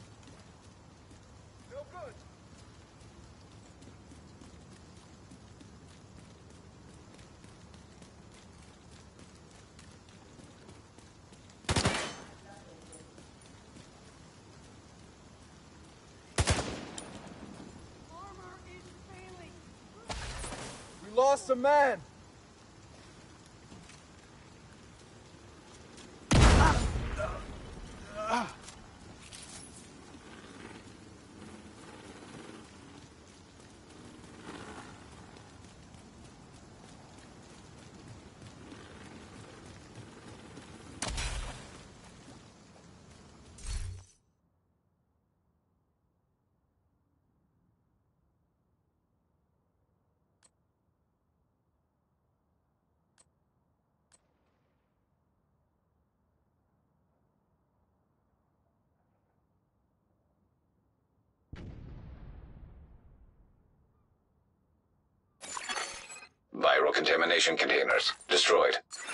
J: No good. lost a man.
D: Viral contamination containers destroyed.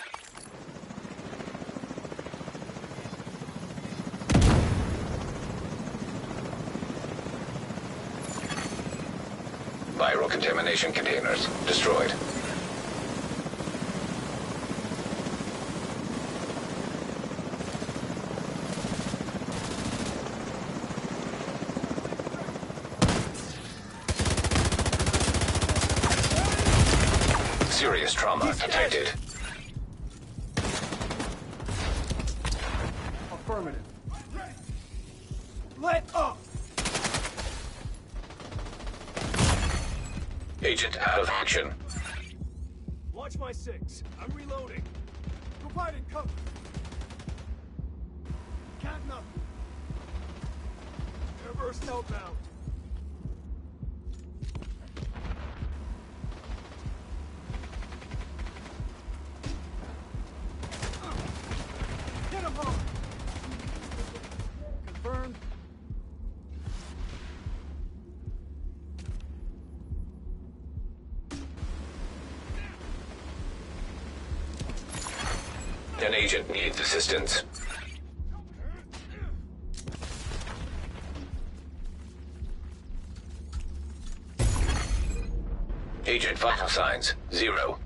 D: Viral contamination containers destroyed. Serious trauma detected.
J: Affirmative.
H: Let up!
D: Agent out of action.
H: Watch my six. I'm reloading. Providing cover. Cat nothing. Airburst outbound. Hit him hard. Confirmed.
D: An agent needs assistance. Agent vital signs, zero.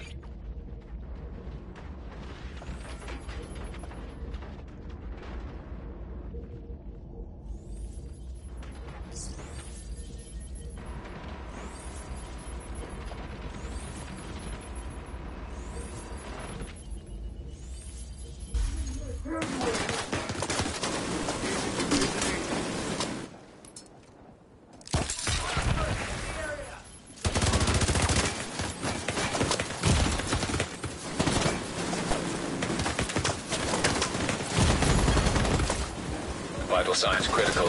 D: Vital signs critical.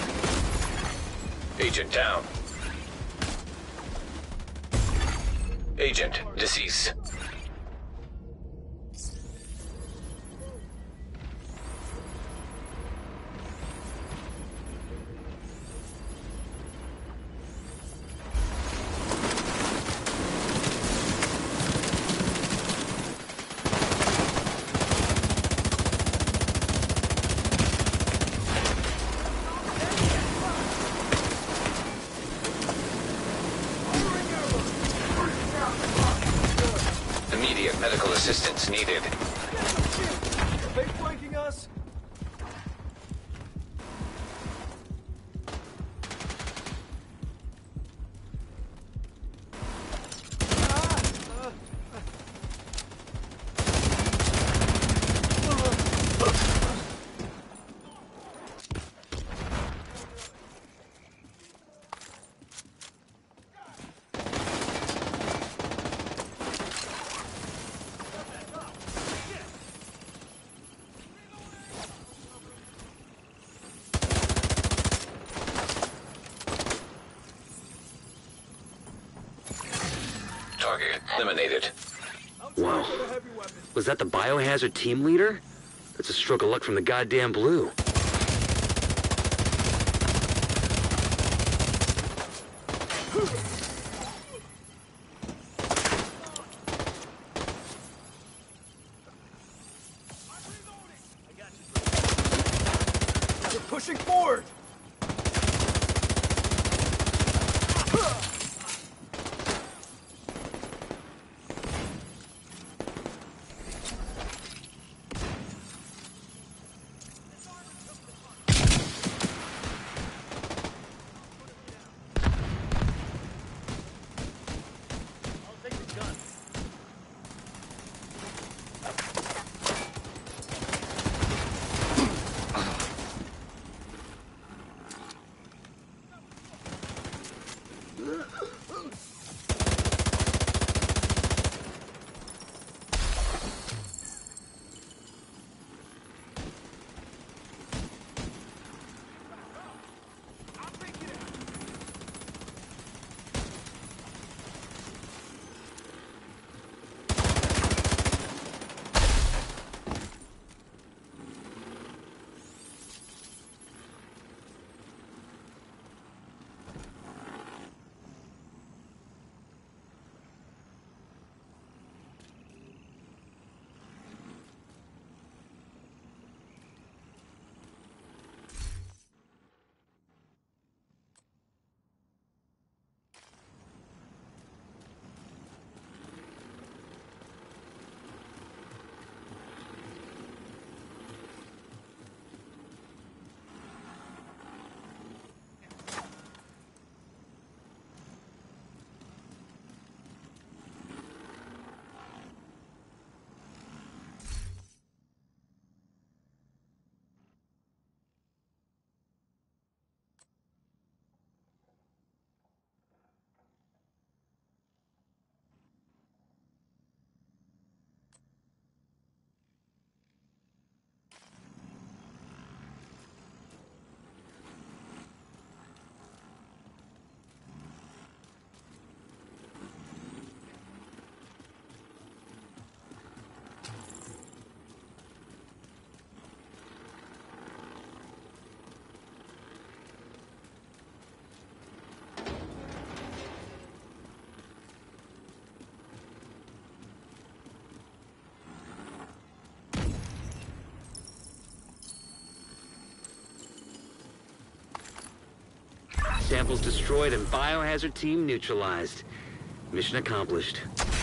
D: Agent down. Agent deceased. Immediate medical assistance needed.
H: Are they flanking us?
D: Target eliminated.
I: Wow. Was that the biohazard team leader? That's a stroke of luck from the goddamn blue.
H: They're pushing forward!
I: samples destroyed and biohazard team neutralized. Mission accomplished.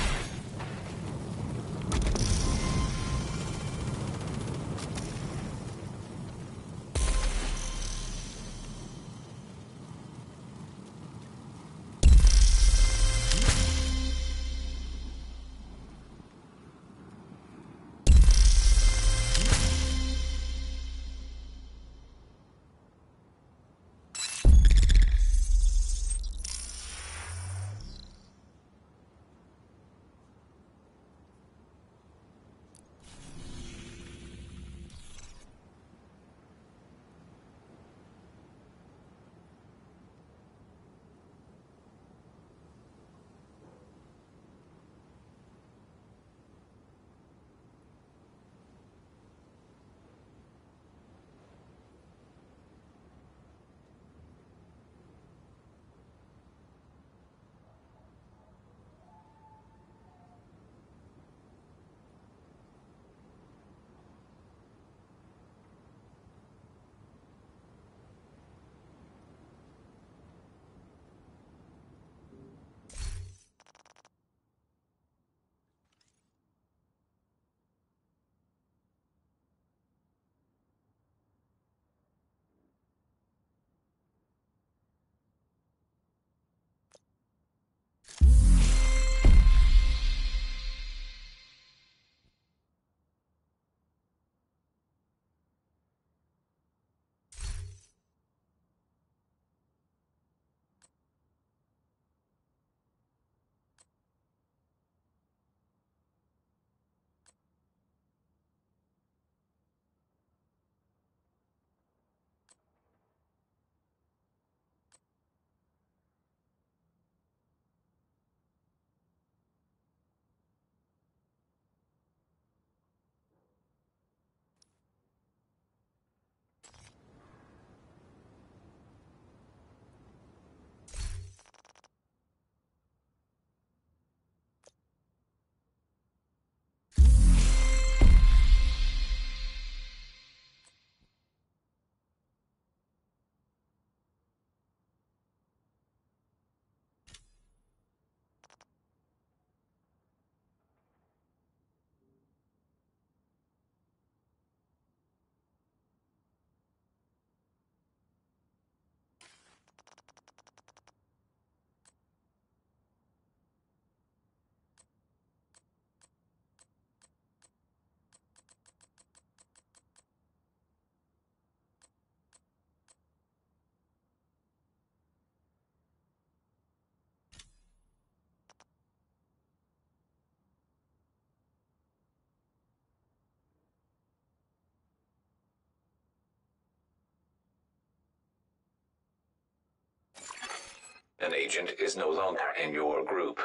D: An agent is no longer in your group.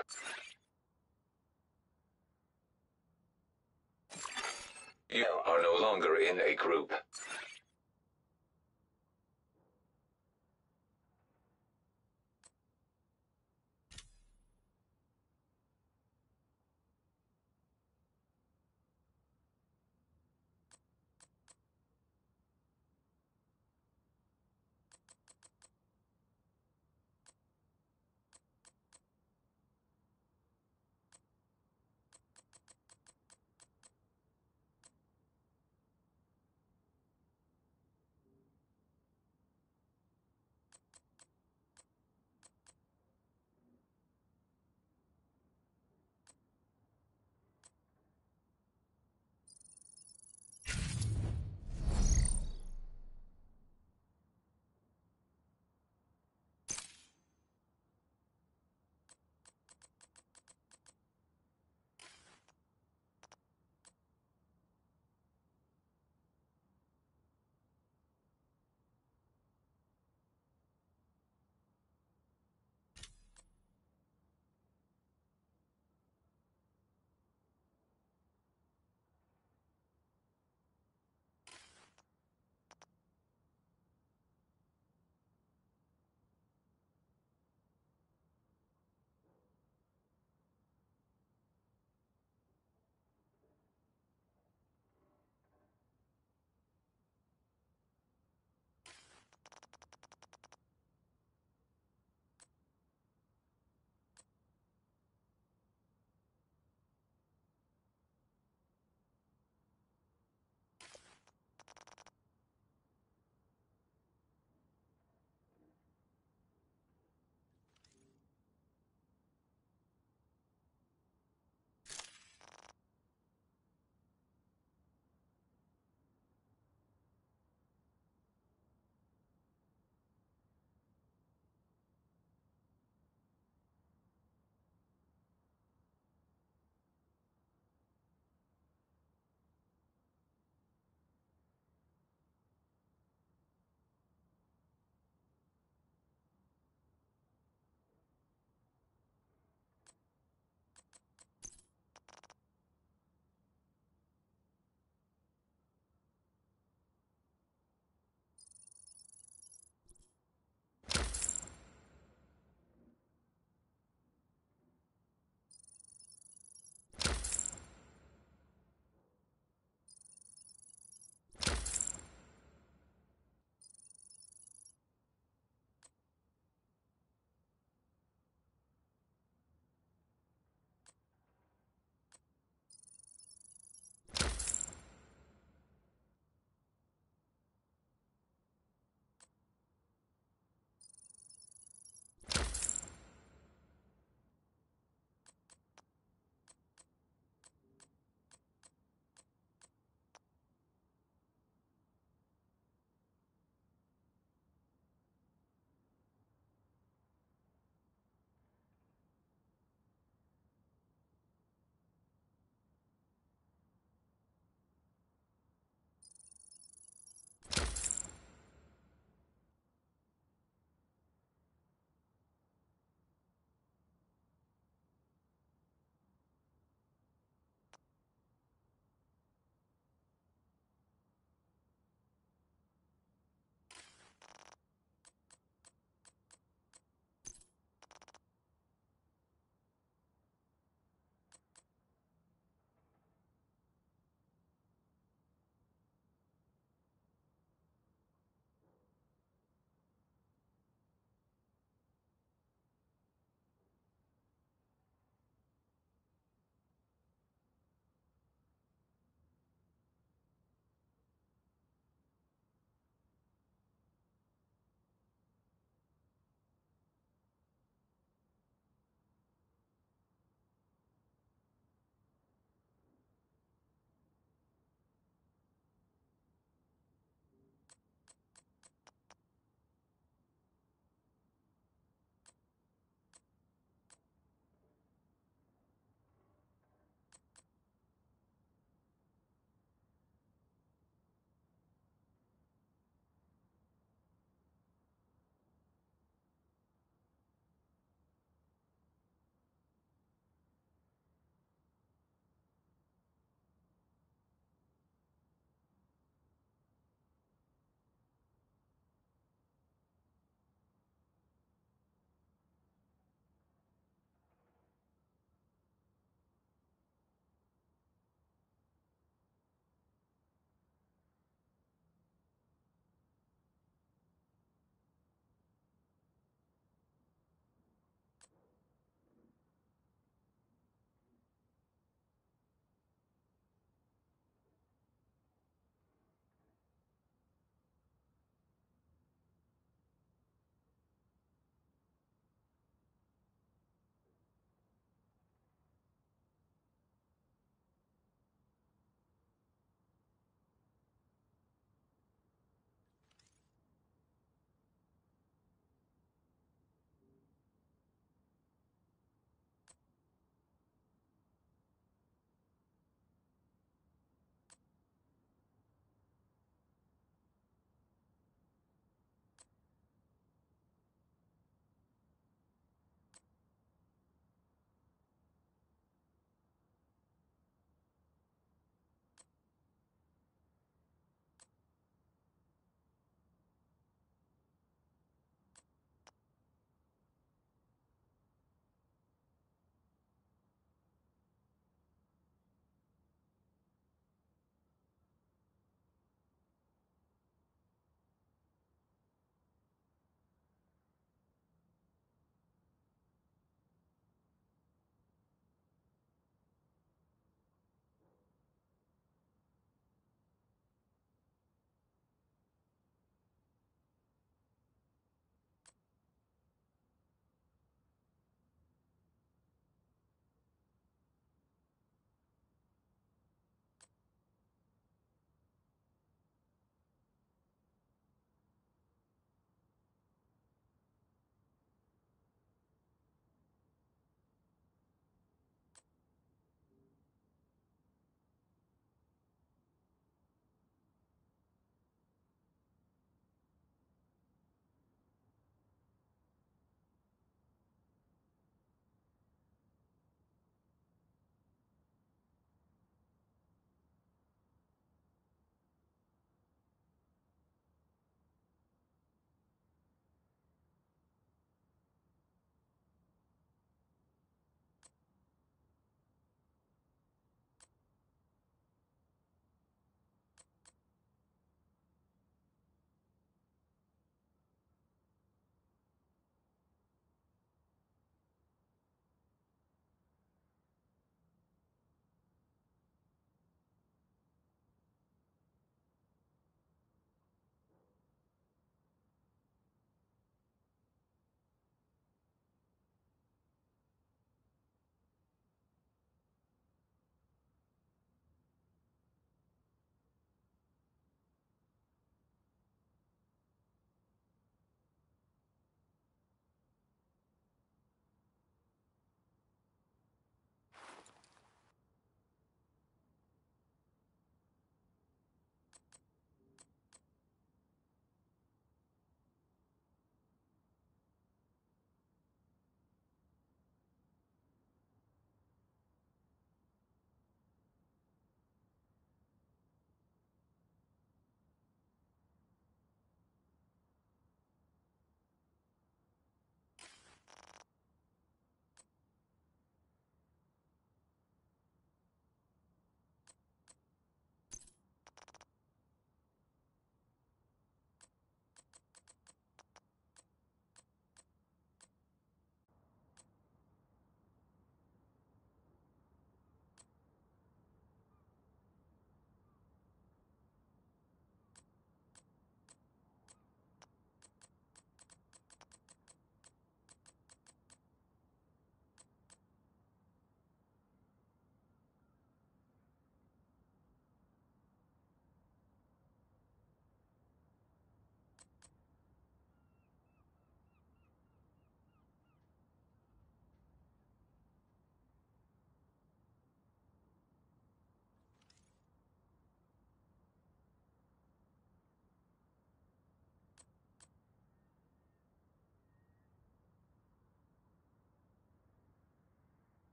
D: You are no longer in a group.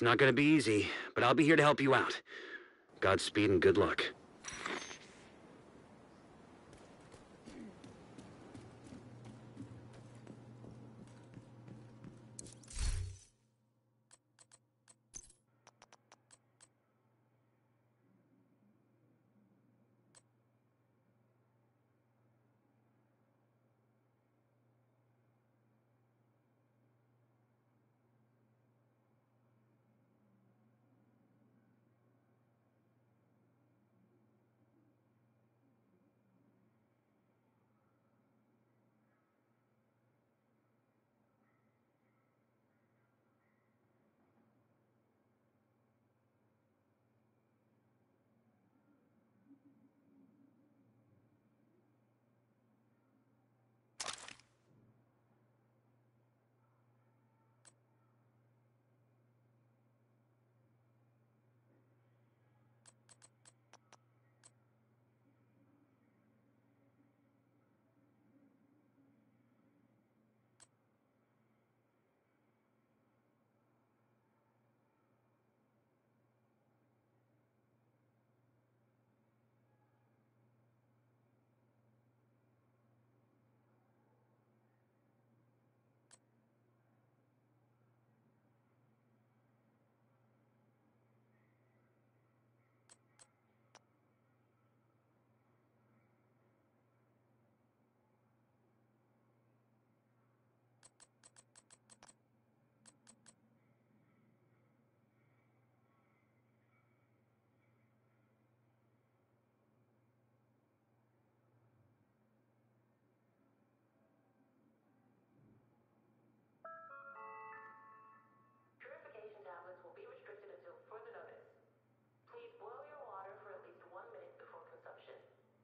I: It's not gonna be easy, but I'll be here to help you out. Godspeed and good luck.
K: Purification tablets will be restricted until further notice. Please boil your water for at least one minute before consumption.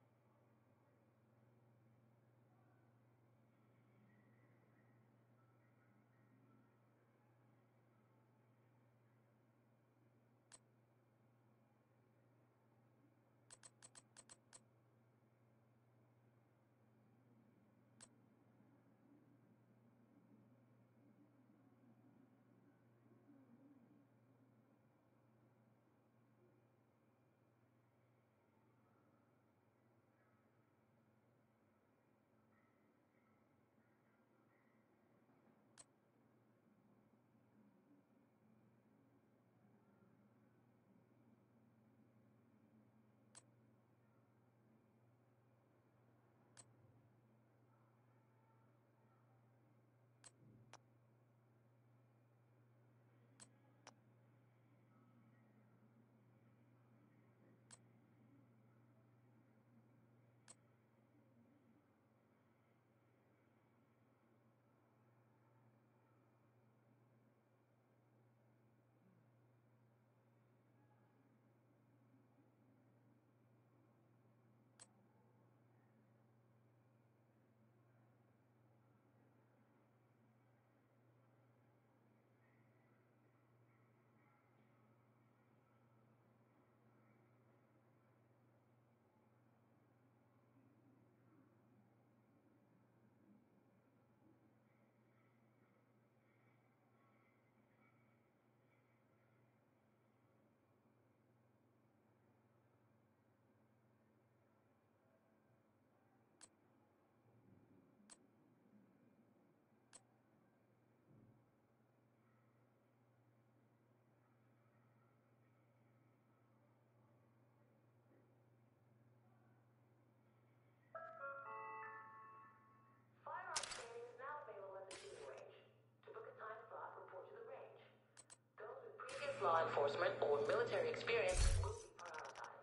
K: Firearms training is now available at the shooting range. To book a time slot, report to the range. Those with previous law enforcement or military experience will be prioritized.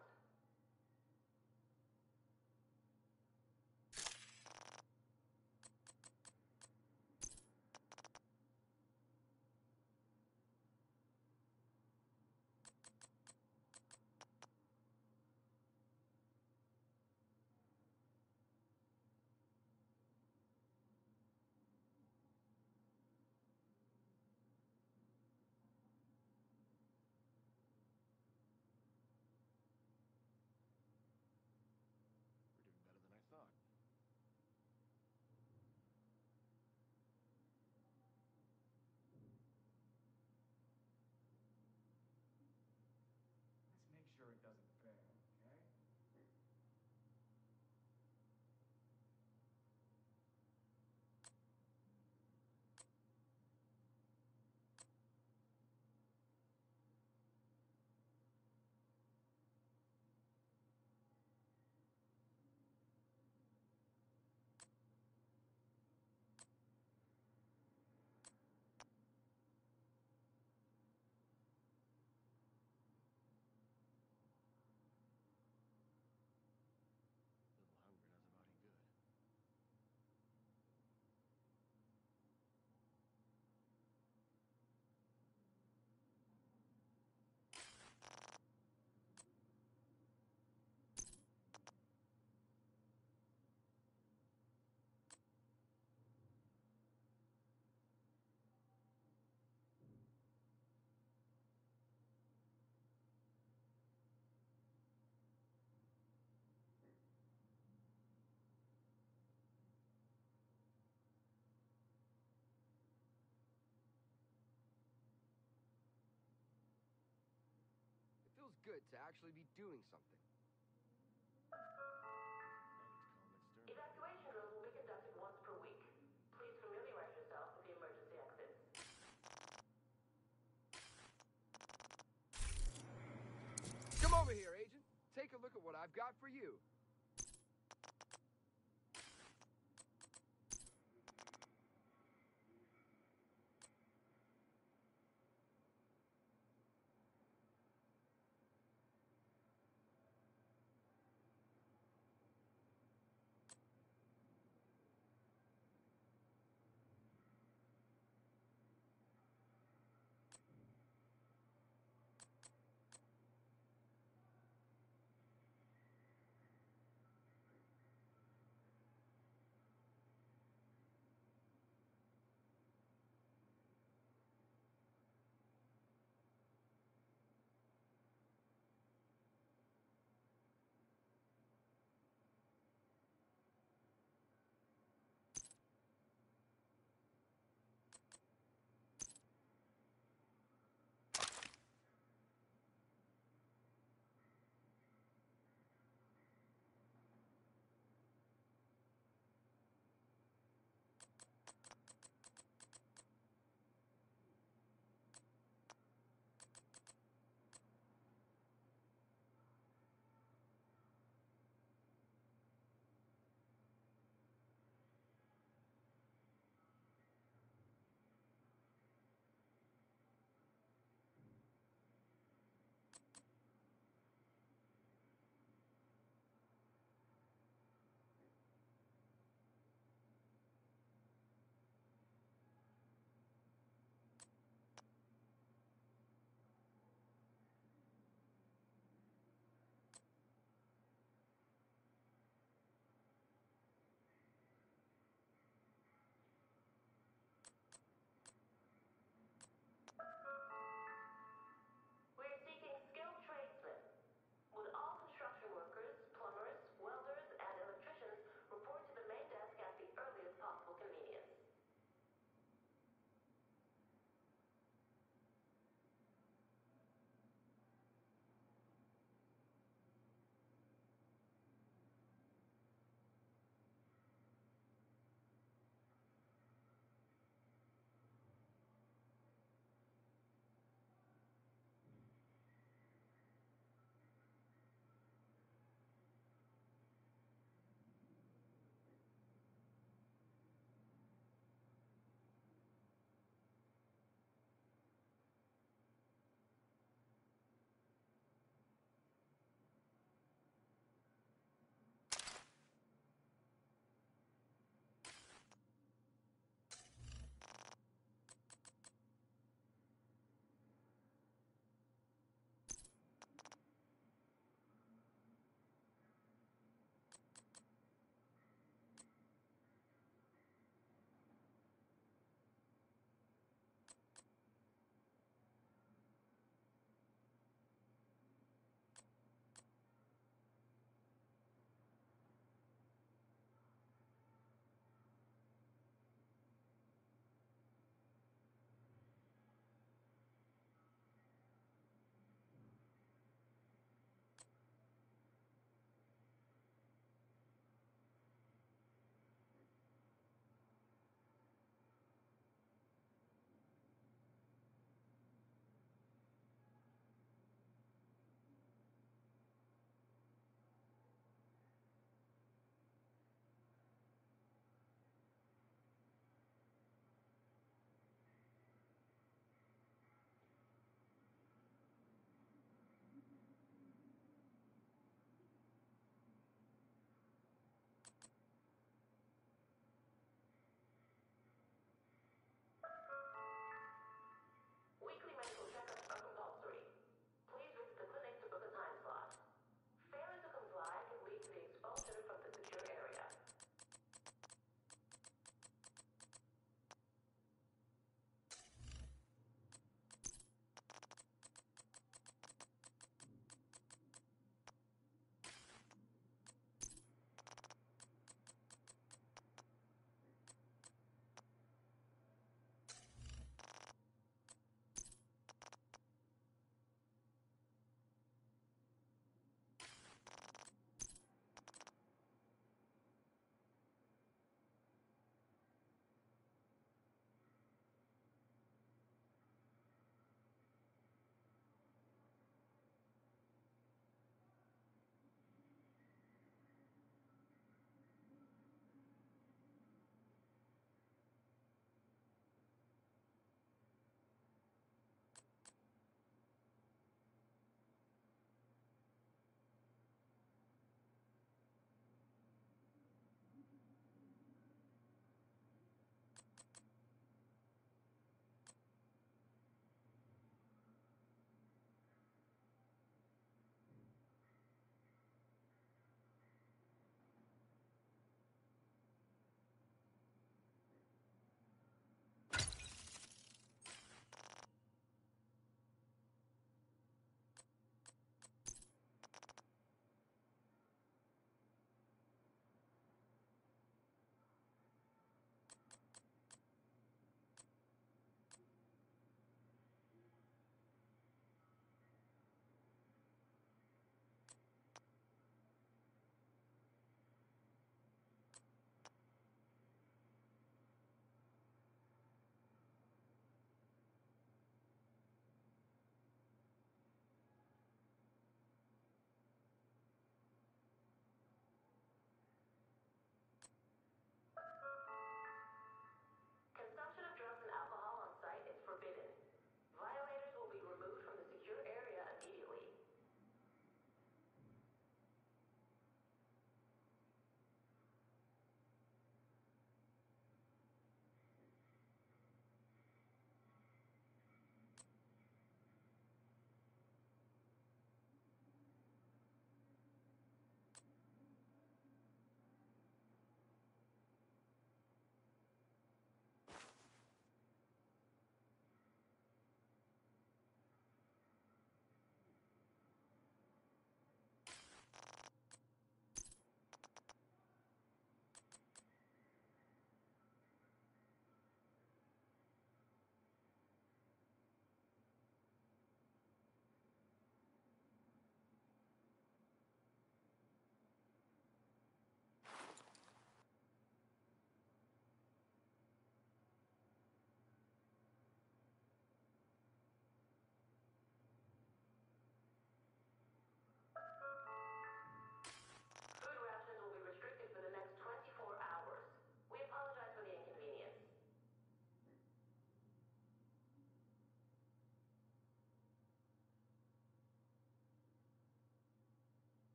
L: good to actually be doing something.
K: Evacuation drills will be conducted once per week. Please familiarize yourself with the emergency exits.
L: Come over here, Agent. Take a look at what I've got for you.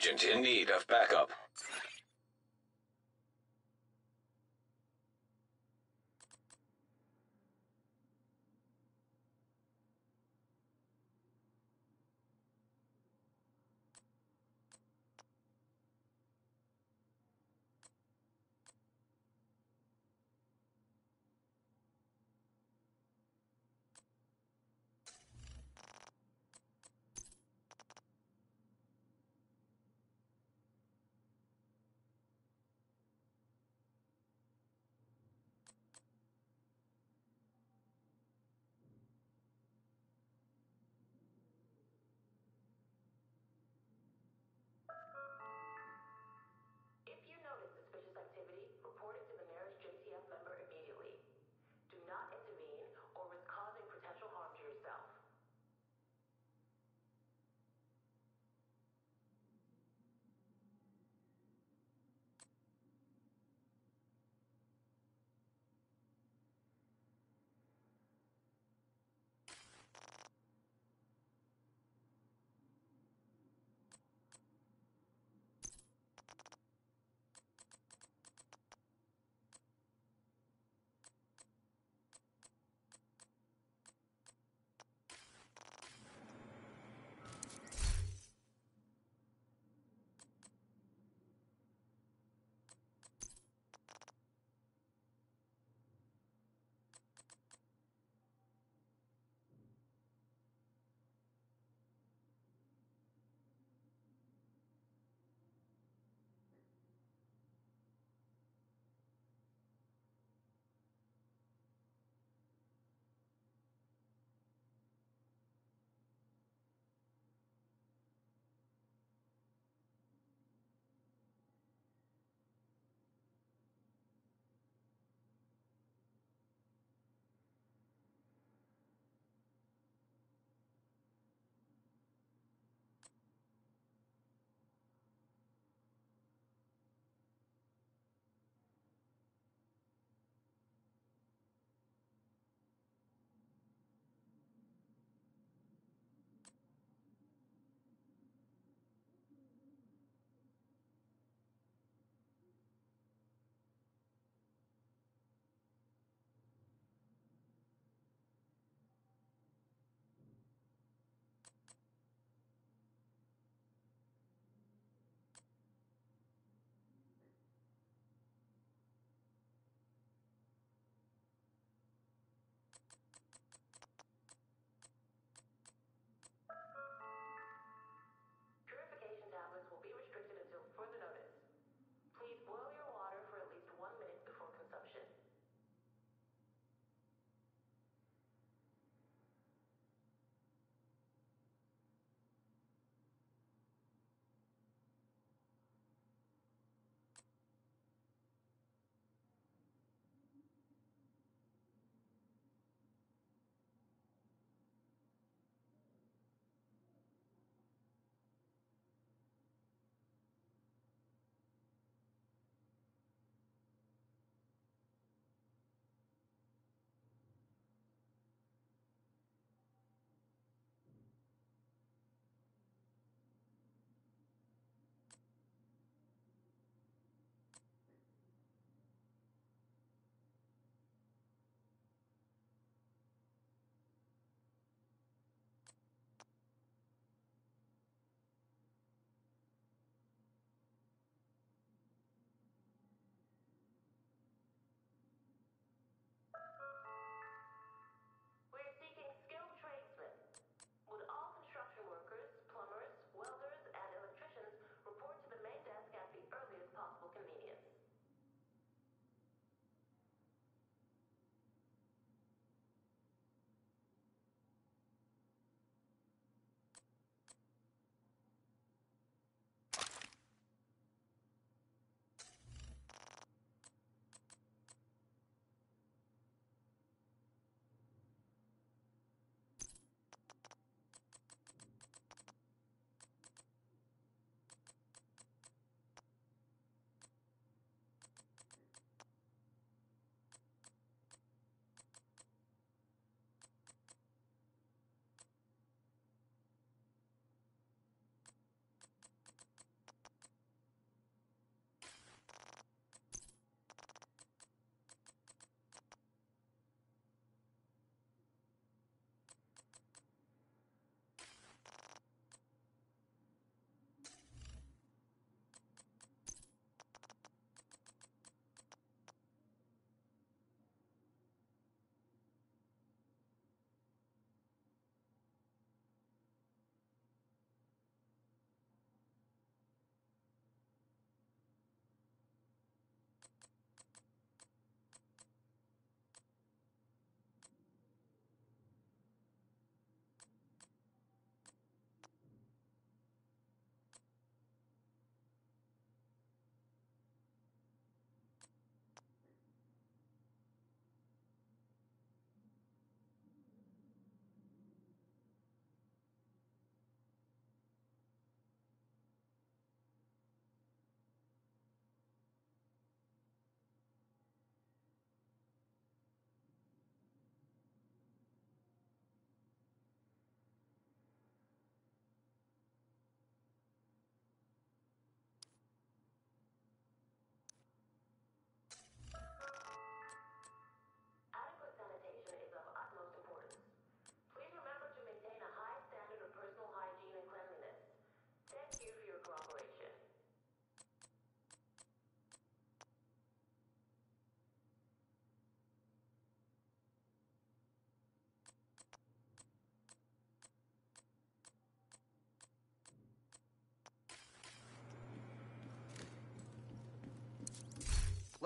D: Agent in need of backup.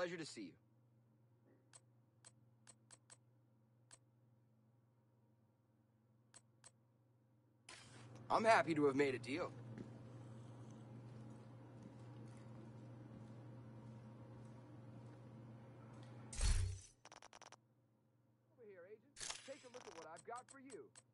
L: Pleasure to see you. I'm happy to have made a deal. Over here, Agent. Take a look at what I've got for you.